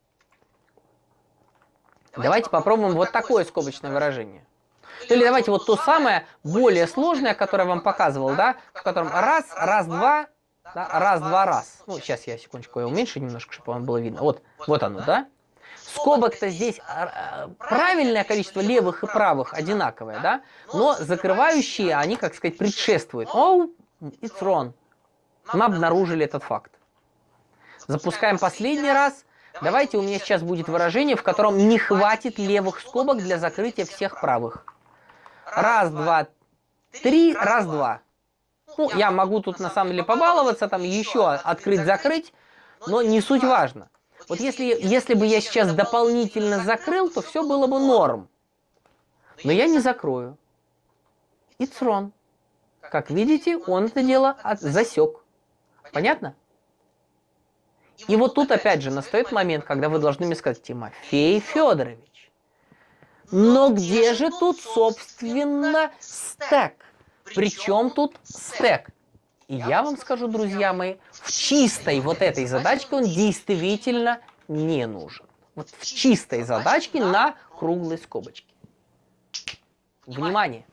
Давайте попробуем вот такое скобочное выражение. Или давайте вот то самое, более сложное, которое я вам показывал, да? В котором раз, раз-два, да? раз-два, раз. Ну, сейчас я секундочку я уменьшу немножко, чтобы вам было видно. Вот, вот оно, да? Скобок-то здесь правильное количество левых и правых одинаковое, да? Но закрывающие, они, как сказать, предшествуют. Oh, it's wrong. Мы обнаружили этот факт. Запускаем последний раз. Давайте у меня сейчас будет выражение, в котором не хватит левых скобок для закрытия всех правых. Раз, два, три, раз, два. Ну, я могу тут на самом деле побаловаться, там еще открыть-закрыть, но не суть важно. Вот если, если бы я сейчас дополнительно закрыл, то все было бы норм. Но я не закрою. It's wrong. Как видите, он это дело засек. Понятно? И вот тут опять же настает момент, когда вы должны мне сказать: Тимофей Федорович, но где же тут, собственно, стэк? Причем тут стэк? И я вам скажу, друзья мои, в чистой вот этой задачке он действительно не нужен. Вот в чистой задачке на круглой скобочке. Внимание!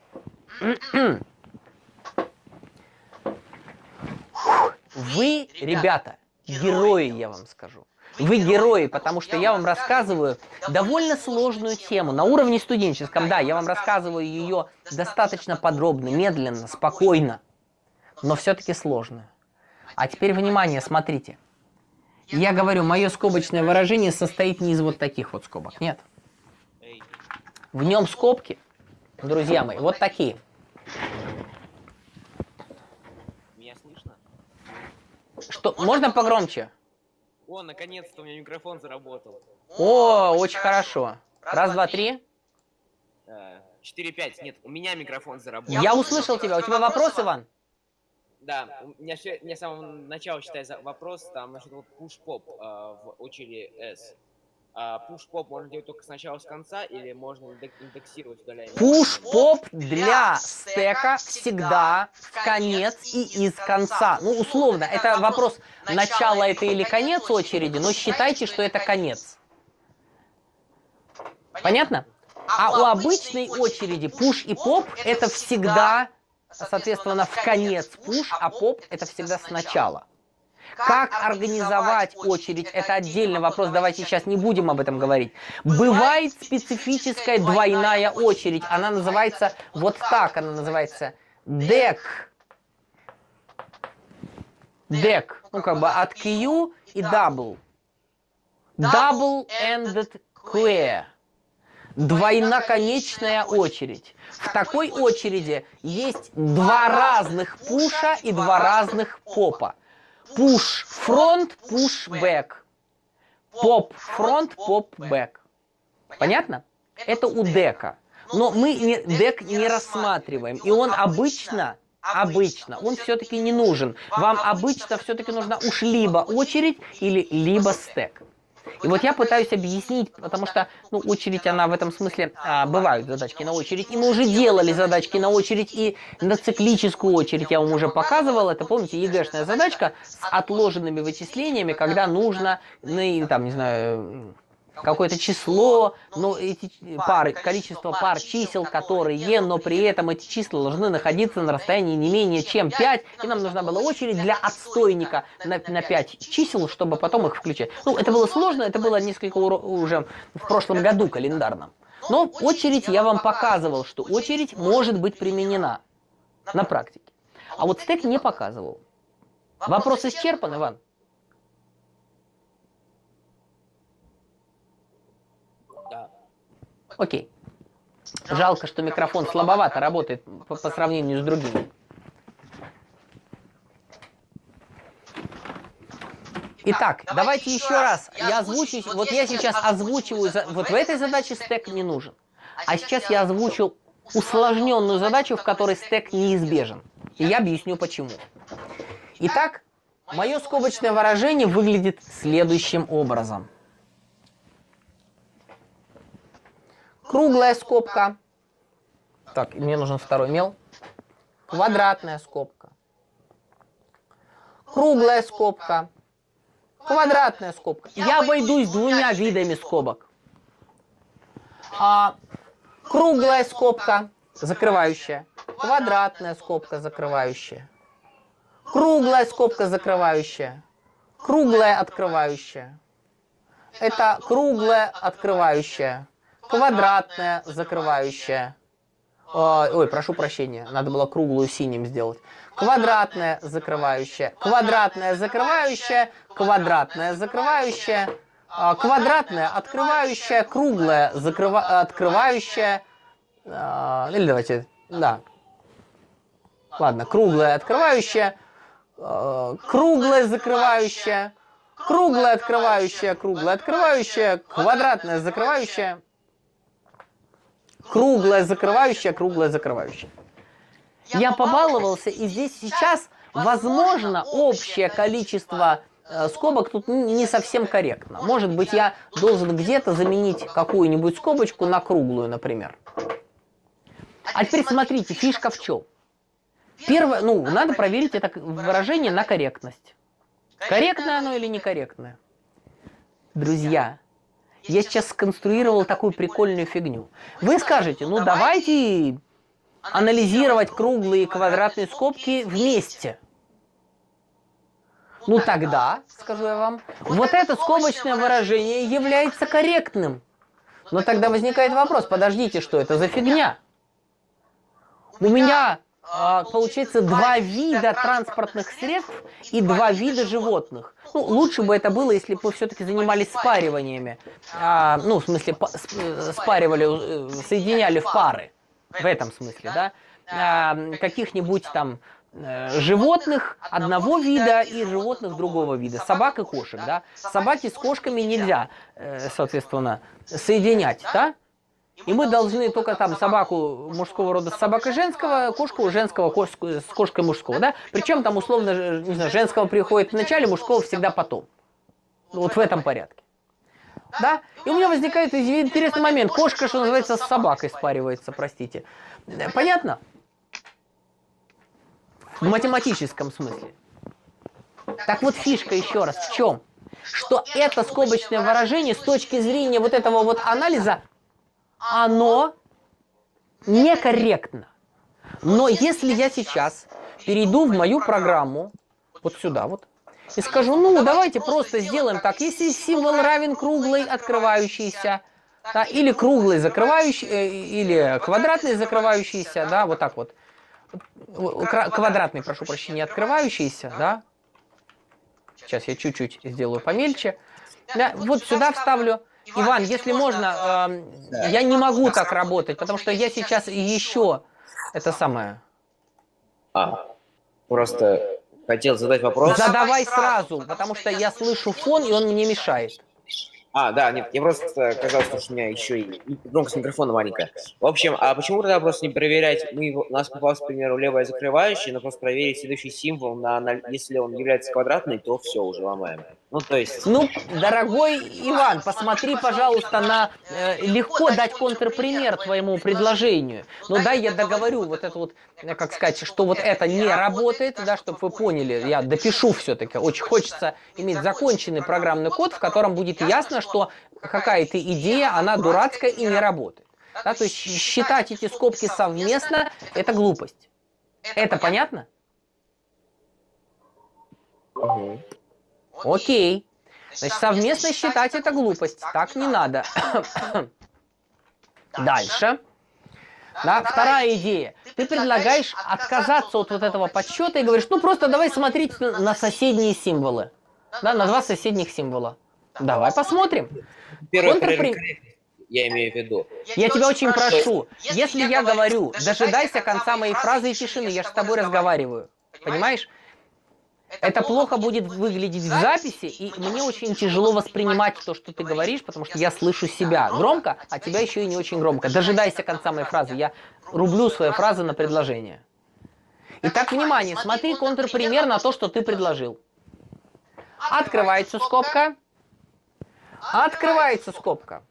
Вы, ребята, герои, я вам скажу. Вы герои, потому что я вам рассказываю довольно сложную тему на уровне студенческом. Да, я вам рассказываю ее достаточно подробно, медленно, спокойно, но все-таки сложную. А теперь, внимание, смотрите. Я говорю, мое скобочное выражение состоит не из вот таких вот скобок. Нет. В нем скобки, друзья мои, вот такие. Меня слышно? Что, можно погромче? О, наконец-то у меня микрофон заработал. О, очень хорошо. Раз, два, три. А, четыре пять. Нет, у меня микрофон заработал. Я услышал тебя. У тебя вопрос, Иван? Да, у меня, ще- у меня с самого начала, считай, за- вопрос, там, насчет вот push-pop э, в очереди S. А push-pop можно делать только сначала с конца, или можно индек- индексировать удаляя? Push-pop для стека всегда в конец и из конца. Ну, условно, это вопрос, начало это или конец очереди, но считайте, что это конец. Понятно? А у обычной очереди push и pop это всегда, соответственно, в конец push, а pop это всегда сначала. Как организовать очередь, это отдельный вопрос, давайте сейчас не будем об этом говорить. Бывает специфическая двойная очередь, она называется вот так, она называется deck. Deck, ну как бы от Q и double. Double-ended queue. Двойноконечная очередь. В такой очереди есть два разных пуша и два разных попа. Push front, push back. Pop front, pop back. Понятно? Это у дека. Но мы не, дек не рассматриваем. И он обычно, обычно, он все-таки не нужен. Вам обычно все-таки нужна уж либо очередь, или либо стек. И вот я пытаюсь объяснить, потому что ну, очередь, она в этом смысле, а, бывают задачки на очередь, и мы уже делали задачки на очередь, и на циклическую очередь я вам уже показывал, это, помните, ЕГЭшная задачка с отложенными вычислениями, когда нужно, ну, там, не знаю, какое-то число, но эти пары, количество пар чисел, которые, но при этом эти числа должны находиться на расстоянии не менее чем пять, и нам нужна была очередь для отстойника на, на пять чисел, чтобы потом их включать. Ну, это было сложно, это было несколько уро- уже в прошлом году календарном. Но очередь я вам показывал, что очередь может быть применена на практике. А вот стек не показывал. Вопрос исчерпан, Иван? Да. Окей. Жалко, что микрофон слабовато работает по, по сравнению с другими. Итак, давайте еще раз. Я озвучу, вот я сейчас озвучиваю, вот в этой задаче стек не нужен. А сейчас я озвучу усложненную задачу, в которой стек неизбежен. И я объясню почему. Итак, мое скобочное выражение выглядит следующим образом. Круглая скобка. Так, мне нужен второй мел. Квадратная скобка. Круглая скобка. Квадратная скобка. Я обойдусь двумя видами скобок. А, круглая скобка, закрывающая. Квадратная скобка, закрывающая. Круглая скобка, закрывающая. Круглая, открывающая. Это круглая, открывающая. Квадратная, закрывающая. Ой, ой, прошу прощения, надо было круглую синим сделать. Квадратная, закрывающая. Квадратная, закрывающая. Квадратная, закрывающая. Квадратная, открывающая. Круглая, закрыва... открывающая. Или давайте, да. Ладно, круглая, открывающая. Круглая, закрывающая. Круглая, открывающая. Круглая, открывающая. Квадратная, закрывающая. Круглая, закрывающая, круглая, закрывающая. Я побаловался, и здесь сейчас, возможно, общее количество э, скобок тут не совсем корректно. Может быть, я должен где-то заменить какую-нибудь скобочку на круглую, например. А теперь смотрите, фишка в чем. Первое, ну, надо проверить это выражение на корректность. Корректное оно или некорректное? Друзья, я сейчас сконструировал такую прикольную фигню. Вы скажете, ну давайте анализировать круглые и квадратные скобки вместе. Ну тогда, скажу я вам, вот это скобочное выражение является корректным. Но тогда возникает вопрос, подождите, что это за фигня? У меня а, получается два вида транспортных средств и два вида животных. Ну, лучше бы это было, если бы мы все-таки занимались спариваниями. А, ну, в смысле, спаривали, соединяли в пары. В этом смысле, да. А, каких-нибудь там животных одного вида и животных другого вида. Собак и кошек, да. Собаки с кошками нельзя, соответственно, соединять, да. И мы должны только там собаку мужского рода с собакой женского, кошку женского кошку, с кошкой мужского, да? Причем там условно, не знаю, женского приходит в начале, мужского всегда потом. Вот в этом порядке. Да? И у меня возникает интересный момент. Кошка, что называется, с собакой спаривается, простите. Понятно? В математическом смысле. Так вот фишка еще раз в чем? Что это скобочное выражение с точки зрения вот этого вот анализа, оно некорректно. Но если я сейчас перейду в мою программу, вот сюда вот, и скажу, ну давайте просто сделаем так, если символ равен круглой открывающейся, да, или круглой закрывающей, или квадратной закрывающейся, да, вот так вот. Квадратный, прошу прощения, открывающийся, да. Сейчас я чуть-чуть сделаю помельче. Да, вот сюда вставлю. Иван, если можно, э, я не могу так работать, потому что я сейчас еще это самое. А, просто хотел задать вопрос. Задавай сразу, потому что я слышу фон, и он мне мешает. А, да, нет, я просто казалось, что у меня еще и громкость микрофона маленькая. В общем, а почему тогда просто не проверять, мы, его- у нас попался, к примеру, левая закрывающая, но просто проверить следующий символ, на, на- если он является квадратный, то все, уже ломаем. Ну, то есть... Ну, дорогой Иван, посмотри, пожалуйста, на... э, легко дать контрпример твоему предложению. Но дай я договорю вот это вот, э, как сказать, что вот это не работает, да, чтобы вы поняли. Я допишу все-таки. Очень хочется иметь законченный программный код, в котором будет ясно, что какая-то идея, она дурацкая и не работает. Да, то есть считать эти скобки совместно – это глупость. Это понятно? Мгм. Окей. Значит, совместно считать это глупость. Так не надо. Дальше. Да, вторая идея. Ты предлагаешь отказаться от вот этого подсчета и говоришь, ну просто давай смотреть на на соседние символы. Да, на два соседних символа. Давай посмотрим. Первое, Контрприм- корректность, я имею в виду. Я тебя очень прошу, если я говорю, дожидайся конца моей фразы и тишины, я же с тобой разговариваю. Понимаешь? Это плохо будет выглядеть в записи, и мне очень тяжело воспринимать то, что ты говоришь, потому что я слышу себя громко, а тебя еще и не очень громко. Дожидайся конца моей фразы, я рублю свои фразы на предложение. Итак, внимание, смотри контрпример на то, что ты предложил. Открывается скобка. Открывается скобка.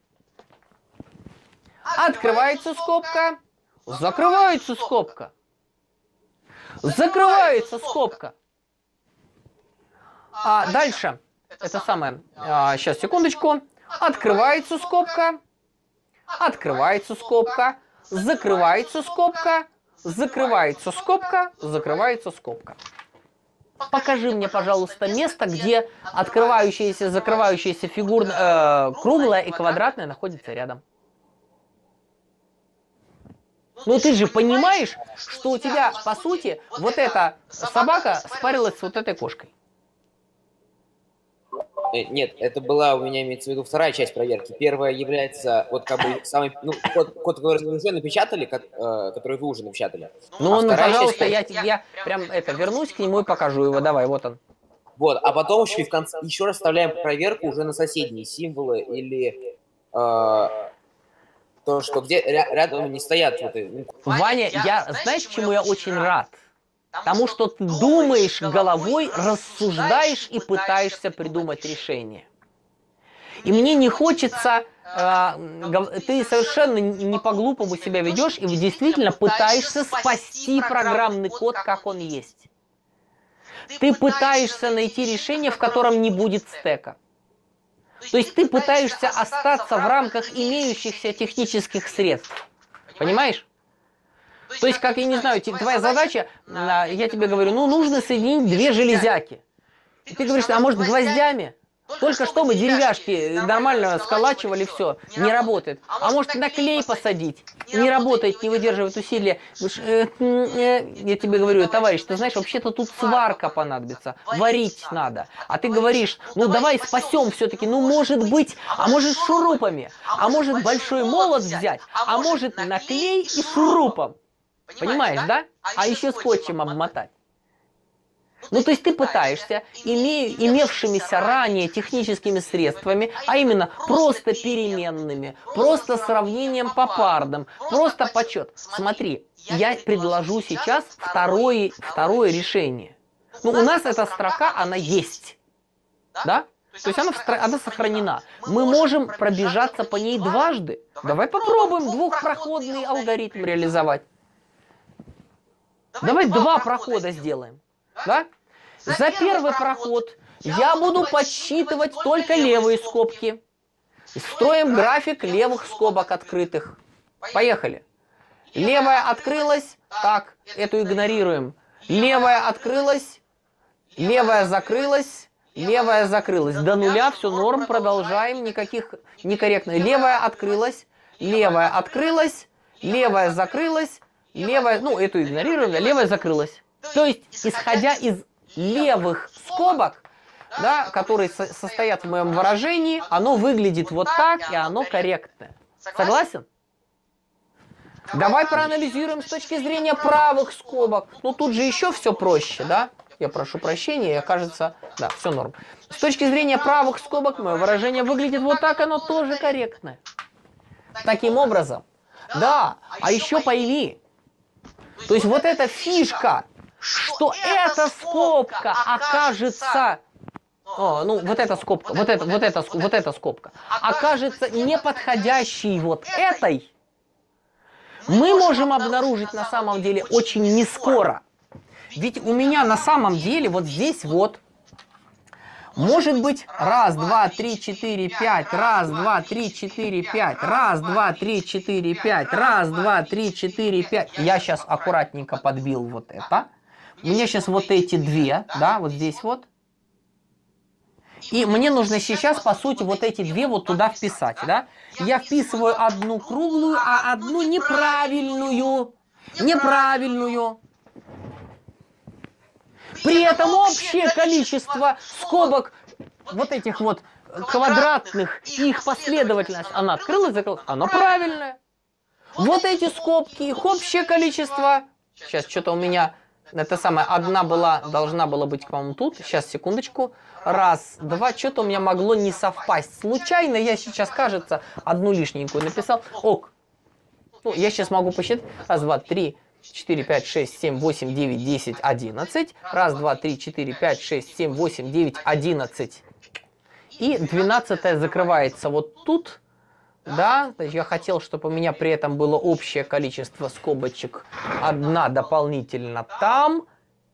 Открывается скобка. Закрывается скобка. Закрывается скобка. А дальше, это самое, а, сейчас, секундочку. Открывается скобка. Открывается скобка. Закрывается скобка. Закрывается скобка. Закрывается скобка. Покажи мне, пожалуйста, место, где открывающаяся, закрывающаяся фигура э, круглая и квадратная находятся рядом. Ну ты же понимаешь, что у тебя, по сути, вот эта собака спарилась с вот этой кошкой. Э, Нет, это была у меня, имеется в виду, вторая часть проверки. Первая является, вот как бы, самый, ну, код, код, который вы уже напечатали, ко- э, который вы уже напечатали. Ну, А ну вторая пожалуйста, часть- я, я прям это вернусь к нему и покажу его. Давай, вот он. Вот, а потом еще и в конце, еще раз вставляем проверку уже на соседние символы или э, то, что где ря- рядом не стоят. Вот, и, ну, Ваня, я, знаешь, чему я очень рад? Тому, что ты думаешь головой, рассуждаешь и пытаешься придумать решение. И мне не хочется, э, гов- ты совершенно не по-глупому себя ведешь и действительно пытаешься спасти программный код, как он есть. Ты пытаешься найти решение, в котором не будет стека. То есть ты пытаешься остаться в рамках имеющихся технических средств. Понимаешь? То есть, как я не знаю, те- твоя задача, а, я тебе говорю, ну нужно соединить две железяки. И ты говоришь, а может гвоздями? Только что мы деревяшки нормально сколачивали, все, не работает. А может на клей посадить? Не работает, не выдерживает усилия. Говоришь, «Э, м, э». Я тебе говорю, товарищ, ты знаешь, вообще-то тут сварка понадобится, варить надо. А ты говоришь, ну давай спасем все-таки, ну может быть, а может шурупами, а может большой молот взять, а может на клей и шурупом. Понимаешь, да? А еще скотчем обмотать. Ну, то есть ты пытаешься, име, имевшимися ранее техническими средствами, а именно просто переменными, просто сравнением попарным, просто подсчет. Смотри, я предложу сейчас второе, второе решение. Ну, у нас эта строка, она есть, да? То есть она, она сохранена. Мы можем пробежаться по ней дважды. Давай попробуем двухпроходный алгоритм реализовать. Давай два прохода сделаем. Да? За первый проход я буду подсчитывать только левые скобки. Строим график левых скобок открытых. Поехали. Левая открылась. Так, эту игнорируем. Левая открылась. Левая закрылась. Левая закрылась. До нуля все норм. Продолжаем. Никаких некорректных. Левая открылась. Левая открылась. Левая закрылась. Левая, ну, эту игнорируем. Левая закрылась. То есть, исходя из левых скобок, да, которые со состоят в моем выражении, оно выглядит вот так, и оно корректное. Согласен? Давай проанализируем с точки зрения правых скобок. Ну, тут же еще все проще, да? Я прошу прощения, кажется, да, все норм. С точки зрения правых скобок мое выражение выглядит вот так, оно тоже корректное. Таким образом, да, а еще пойми, то есть вот эта фишка, что эта скобка окажется, о, ну вот эта скобка, вот эта, вот эта, вот эта скобка окажется неподходящей вот этой, мы можем обнаружить на самом деле очень нескоро. Ведь у меня на самом деле вот здесь вот может быть раз, два, три, четыре, пять, раз, два, три, четыре, пять, раз, два, три, четыре, пять, раз, два, три, четыре, пять. Я сейчас аккуратненько подбил вот это. У меня сейчас вот эти две, да, вот здесь вот. И мне нужно сейчас, по сути, вот эти две вот туда вписать, да. Я вписываю одну круглую, а одну неправильную. Неправильную. При этом общее количество скобок вот этих вот квадратных, их последовательность, она открылась, закрылась, она правильная. Вот эти скобки, их общее количество. Сейчас что-то у меня, это самое, одна была, должна была быть, по-моему, тут. Сейчас, секундочку. Раз, два, что-то у меня могло не совпасть. Случайно я сейчас, кажется, одну лишненькую написал. Ок. Ну, я сейчас могу посчитать. Раз, два, три, четыре, пять, шесть, семь, восемь, девять, десять, одиннадцать. Раз, два, три, четыре, пять, шесть, семь, восемь, девять, одиннадцать. И двенадцатая закрывается вот тут. Да, то есть я хотел, чтобы у меня при этом было общее количество скобочек. Одна дополнительно там.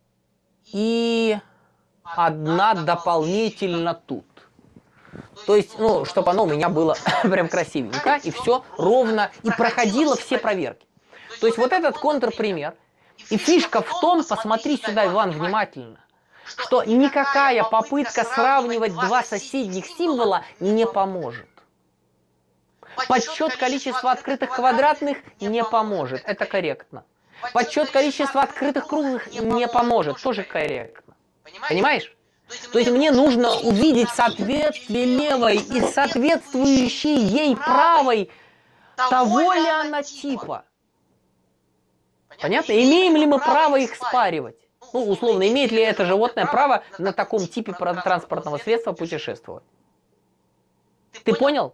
И одна дополнительно тут. То есть, ну, чтобы оно у меня было прям красивенько. И все ровно. И проходило все проверки. То есть вот этот контрпример. И фишка в том, посмотри сюда, Иван, внимательно, что никакая попытка сравнивать два соседних символа не поможет. Подсчет количества открытых квадратных не поможет. Это корректно. Подсчет количества открытых круглых не поможет. Тоже корректно. Понимаешь? То есть мне нужно увидеть соответствие левой и соответствующей ей правой того ли она типа. Понятно? Имеем ли мы право их спаривать? Ну, условно, имеет ли это животное право на таком типе транспортного средства путешествовать? Ты понял?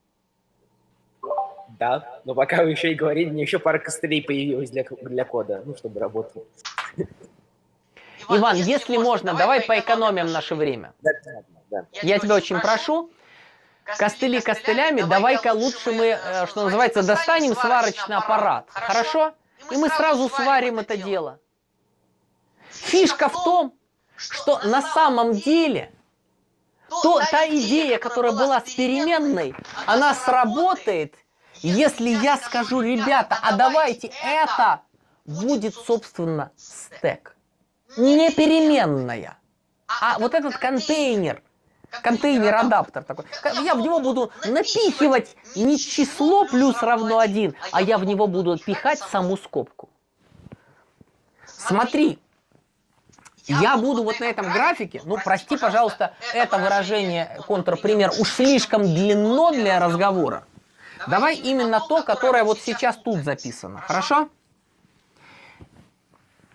Да, но пока вы еще и говорили, мне еще пара костылей появилась для, для кода, ну, чтобы работал. Иван, если можно, давай поэкономим наше время. Да, да, да. Я тебя очень прошу, костыли костылями, давай-ка лучше мы, что называется, достанем сварочный аппарат. Хорошо? И мы сразу сварим это дело. Фишка в том, что на самом деле то, та идея, которая была с переменной, она сработает, если я скажу, ребята, а давайте это будет, собственно, стек. Не переменная, а вот этот контейнер, контейнер-адаптер такой. Я в него буду напихивать не число плюс равно один, а я в него буду пихать саму скобку. Смотри, я буду вот на этом графике, ну, прости, пожалуйста, это выражение, контрпример, уж слишком длинно для разговора. Давай именно то, которое вот сейчас тут записано, хорошо?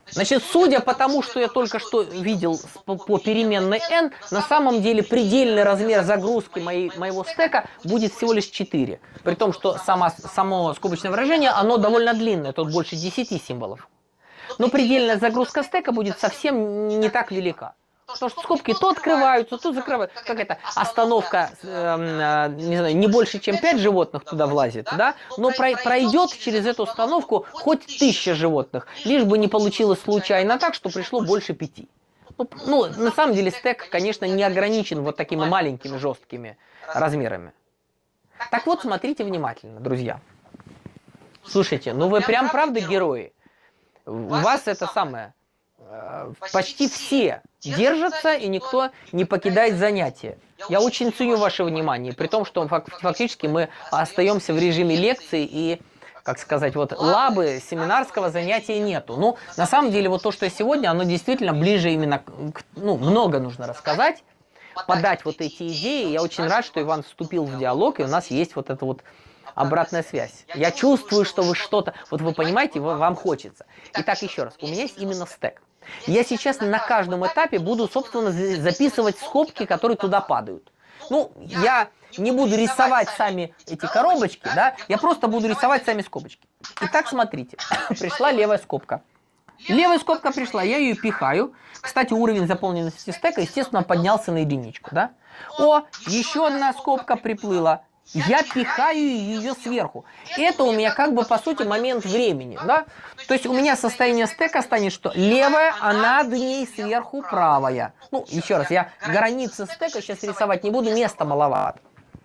Значит, судя по тому, что я только что видел по, по переменной n, на самом деле предельный размер загрузки моей, моего стека будет всего лишь четыре. При том, что само, само скобочное выражение, оно довольно длинное, тут больше десяти символов. Но предельная загрузка стека будет совсем не так велика. Потому что скобки то открываются, то закрываются. Как это? Остановка, э, э, не знаю, не больше, чем пять животных туда влазит, да? Но про пройдет через эту остановку хоть тысяча животных. Лишь бы не получилось случайно так, что пришло больше пяти. Ну, ну, на самом деле стек, конечно, не ограничен вот такими маленькими жесткими размерами. Так вот, смотрите внимательно, друзья. Слушайте, ну вы прям правда герои. У вас это самое... Почти все держатся, и никто не покидает занятия. Я очень ценю ваше внимание, при том, что фактически мы остаемся в режиме лекций, и, как сказать, вот лабы, семинарского занятия нету. Ну, на самом деле, вот то, что сегодня, оно действительно ближе именно к... Ну, много нужно рассказать, подать вот эти идеи. Я очень рад, что Иван вступил в диалог, и у нас есть вот эта вот обратная связь. Я чувствую, что вы что-то... Вот вы понимаете, вам хочется. Итак, еще раз, у меня есть именно стек. Я сейчас на каждом этапе буду, собственно, записывать скобки, которые туда падают. Ну, я не буду рисовать сами эти коробочки, да, я просто буду рисовать сами скобочки. Итак, смотрите, пришла левая скобка. Левая скобка пришла, я ее пихаю. Кстати, уровень заполненности стека, естественно, поднялся на единичку, да. О, еще одна скобка приплыла. Я пихаю ее сверху. Это у меня как бы, по сути, момент времени, да? То есть у меня состояние стека станет, что левая, а над ней сверху правая. Ну, еще раз, я границы стека сейчас рисовать не буду, места маловато.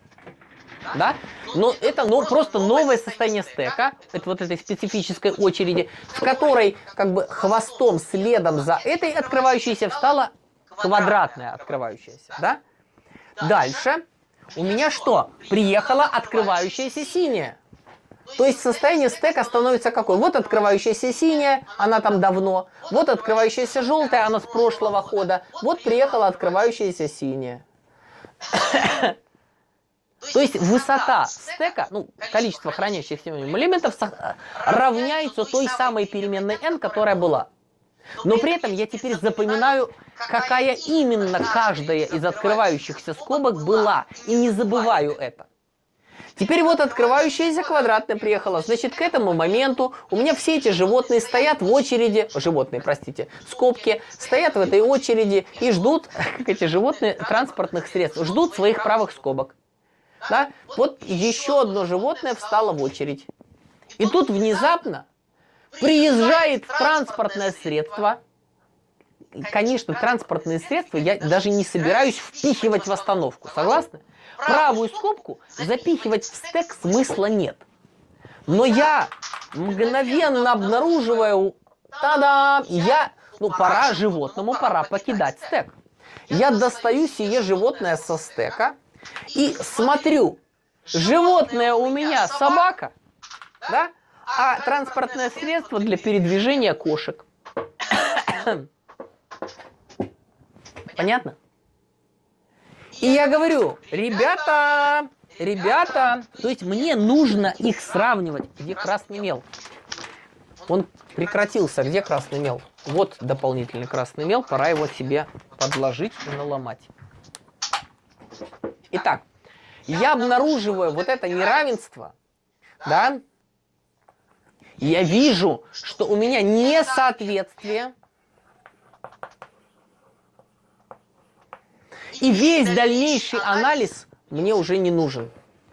Да? Но это ну, просто новое состояние стека, это вот этой специфической очереди, в которой как бы хвостом, следом за этой открывающейся встала квадратная открывающаяся, да? Дальше. У меня что? Приехала открывающаяся синяя. То есть состояние стека становится какой? Вот открывающаяся синяя, она там давно. Вот открывающаяся желтая, она с прошлого хода. Вот приехала открывающаяся синяя. То есть высота стека, ну, количество хранящихся элементов равняется той самой переменной n, которая была. Но при этом я теперь запоминаю, какая именно каждая из открывающихся скобок была. И не забываю это. Теперь вот открывающаяся квадратная приехала. Значит, к этому моменту у меня все эти животные стоят в очереди. Животные, простите, скобки. Стоят в этой очереди и ждут, как эти животные, транспортных средств. Ждут своих правых скобок. Да? Вот еще одно животное встало в очередь. И тут внезапно приезжает транспортное средство. Конечно, транспортные средства я даже не собираюсь впихивать в остановку. Согласны? Правую скобку запихивать в стек смысла нет. Но я мгновенно обнаруживаю, та-дам, я, ну, пора животному, пора покидать стек. Я достаю сие животное со стека и смотрю, животное у меня собака, да? А транспортное средство для передвижения кошек. Понятно? И я говорю, ребята, ребята, то есть мне нужно их сравнивать. Где красный мел? Он прекратился. Где красный мел? Вот дополнительный красный мел. Пора его себе подложить и наломать. Итак, я обнаруживаю вот это неравенство, да? Я вижу, что у меня несоответствие. И весь дальнейший анализ мне уже не нужен.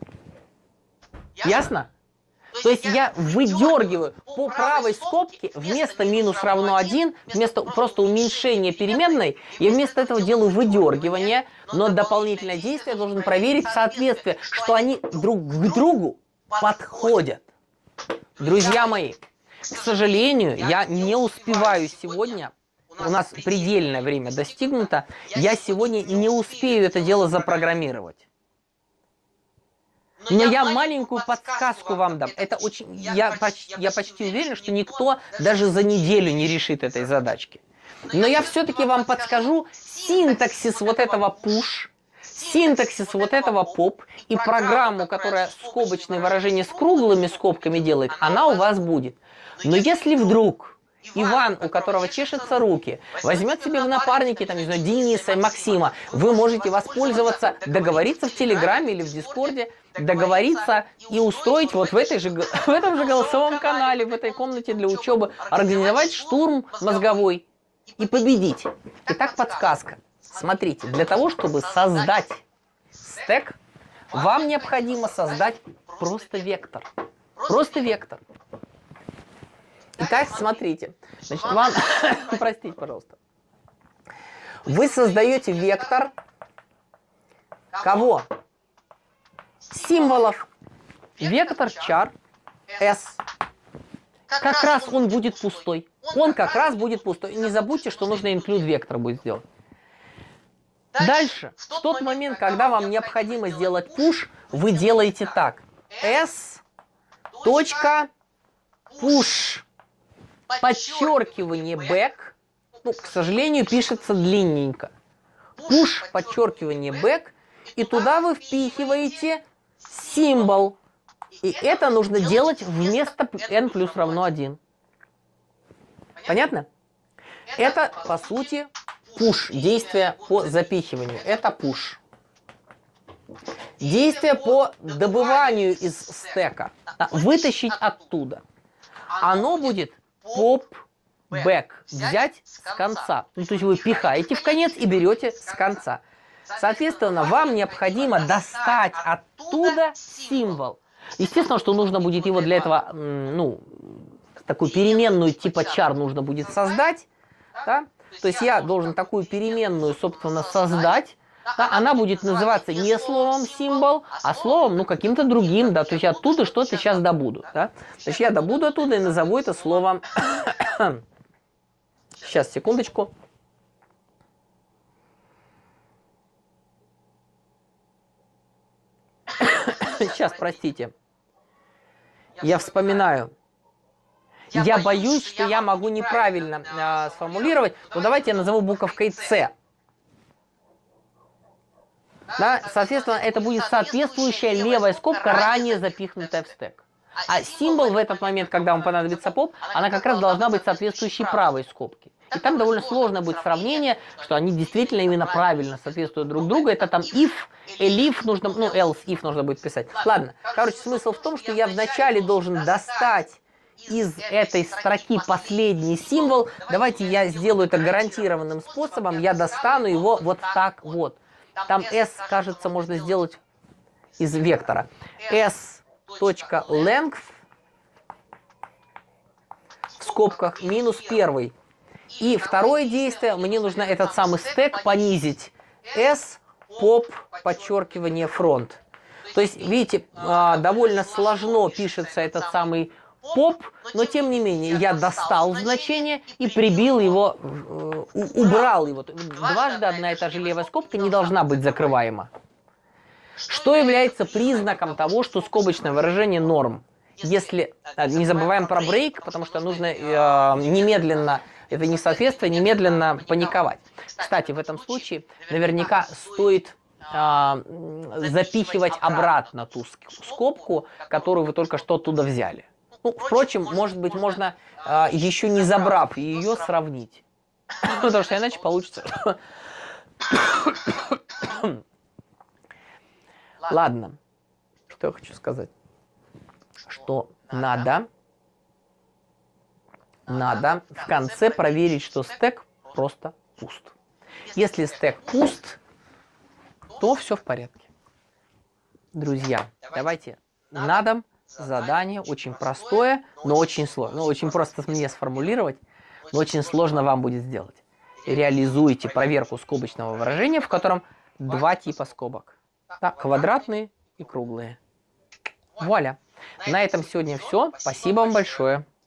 Ясно? То есть я выдергиваю по правой скобке вместо минус равно один, вместо просто уменьшения переменной, я вместо этого делаю выдергивание, но дополнительное действие я должен проверить соответствие, что они друг к другу подходят. Друзья мои, к сожалению, я не успеваю сегодня, у нас предельное время достигнуто, я сегодня не успею это дело запрограммировать. Но я маленькую подсказку вам дам. Это очень, я, почти, я почти уверен, что никто даже за неделю не решит этой задачки. Но я все-таки вам подскажу синтаксис вот этого push, синтаксис вот этого pop и программу, которая скобочные выражения с круглыми скобками делает, она у вас будет. Но если вдруг Иван, у которого чешется руки, возьмет себе в напарники, там, не знаю, Дениса и Максима, вы можете воспользоваться, договориться в Телеграме или в Дискорде, договориться и устроить вот в, этой же, в этом же голосовом канале, в этой комнате для учебы, организовать штурм мозговой и победить. Итак, подсказка. Смотрите, для того, чтобы создать стек, вам необходимо создать просто вектор. Просто вектор. Итак, смотрите. Значит, вам... Простите, пожалуйста. Вы создаете вектор кого? Символов. Вектор char s. Как раз он будет пустой. Он как раз будет пустой. И не забудьте, что нужно include вектор будет сделать. Дальше, в тот момент, когда вам необходимо сделать push, вы делаете так. s. Push. Подчеркивание back. Ну, к сожалению, пишется длинненько. Push, подчеркивание back. И туда вы впихиваете символ. И это нужно делать вместо n плюс равно один. Понятно? Это, по сути, push. Действие по запихиванию. Это push. Действие по добыванию из стека. Вытащить оттуда. Оно будет pop back. Взять с конца. Ну, то есть вы пихаете в конец и берете с конца. Соответственно, вам необходимо достать оттуда символ. Естественно, что нужно будет его для этого, ну, такую переменную типа char нужно будет создать. Да? То есть я должен такую переменную, собственно, создать. Да? Она будет называться не словом символ, а словом, ну, каким-то другим. Да? То есть я оттуда что-то сейчас добуду. Да? То есть я добуду оттуда и назову это словом... Сейчас, секундочку. Сейчас, простите. Я вспоминаю. Я боюсь, что я могу неправильно э, сформулировать. Но давайте я назову буковкой С. Да? Соответственно, это будет соответствующая левая скобка, ранее запихнутая в стек. А символ в этот момент, когда вам понадобится поп, она как раз должна быть соответствующей правой скобке. И там довольно сложно будет сравнение, что они действительно именно правильно соответствуют друг другу. Это там if, elif нужно, ну, else, if нужно будет писать. Ладно, короче, смысл в том, что я вначале должен достать из этой строки последний символ. Давайте я сделаю это гарантированным способом. Я достану его вот так вот. Там s, кажется, можно сделать из вектора. s.length в скобках минус первый. И второе действие, мне нужно этот самый стек понизить. S, pop, подчеркивание, front. То есть, видите, довольно сложно пишется этот самый pop, но тем не менее я достал значение и прибил его, убрал его. Дважды одна и та же левая скобка не должна быть закрываема. Что является признаком того, что скобочное выражение норм? Если, не забываем про брейк, потому что нужно э, немедленно, это несоответствие, немедленно паниковать. Кстати, в этом случае наверняка стоит э, запихивать обратно ту скобку, которую вы только что оттуда взяли. Ну, впрочем, может быть, можно, э, еще не забрав ее, сравнить. Потому что иначе получится... Ладно, что я хочу сказать. Что надо, надо в конце проверить, что стек просто пуст. Если стек пуст, то все в порядке. Друзья, давайте на дом задание очень простое, но очень сложно. Ну, очень просто мне сформулировать, но очень сложно вам будет сделать. Реализуйте проверку скобочного выражения, в котором два типа скобок. Да, квадратные и круглые. Вуаля. На этом сегодня все. Спасибо вам большое.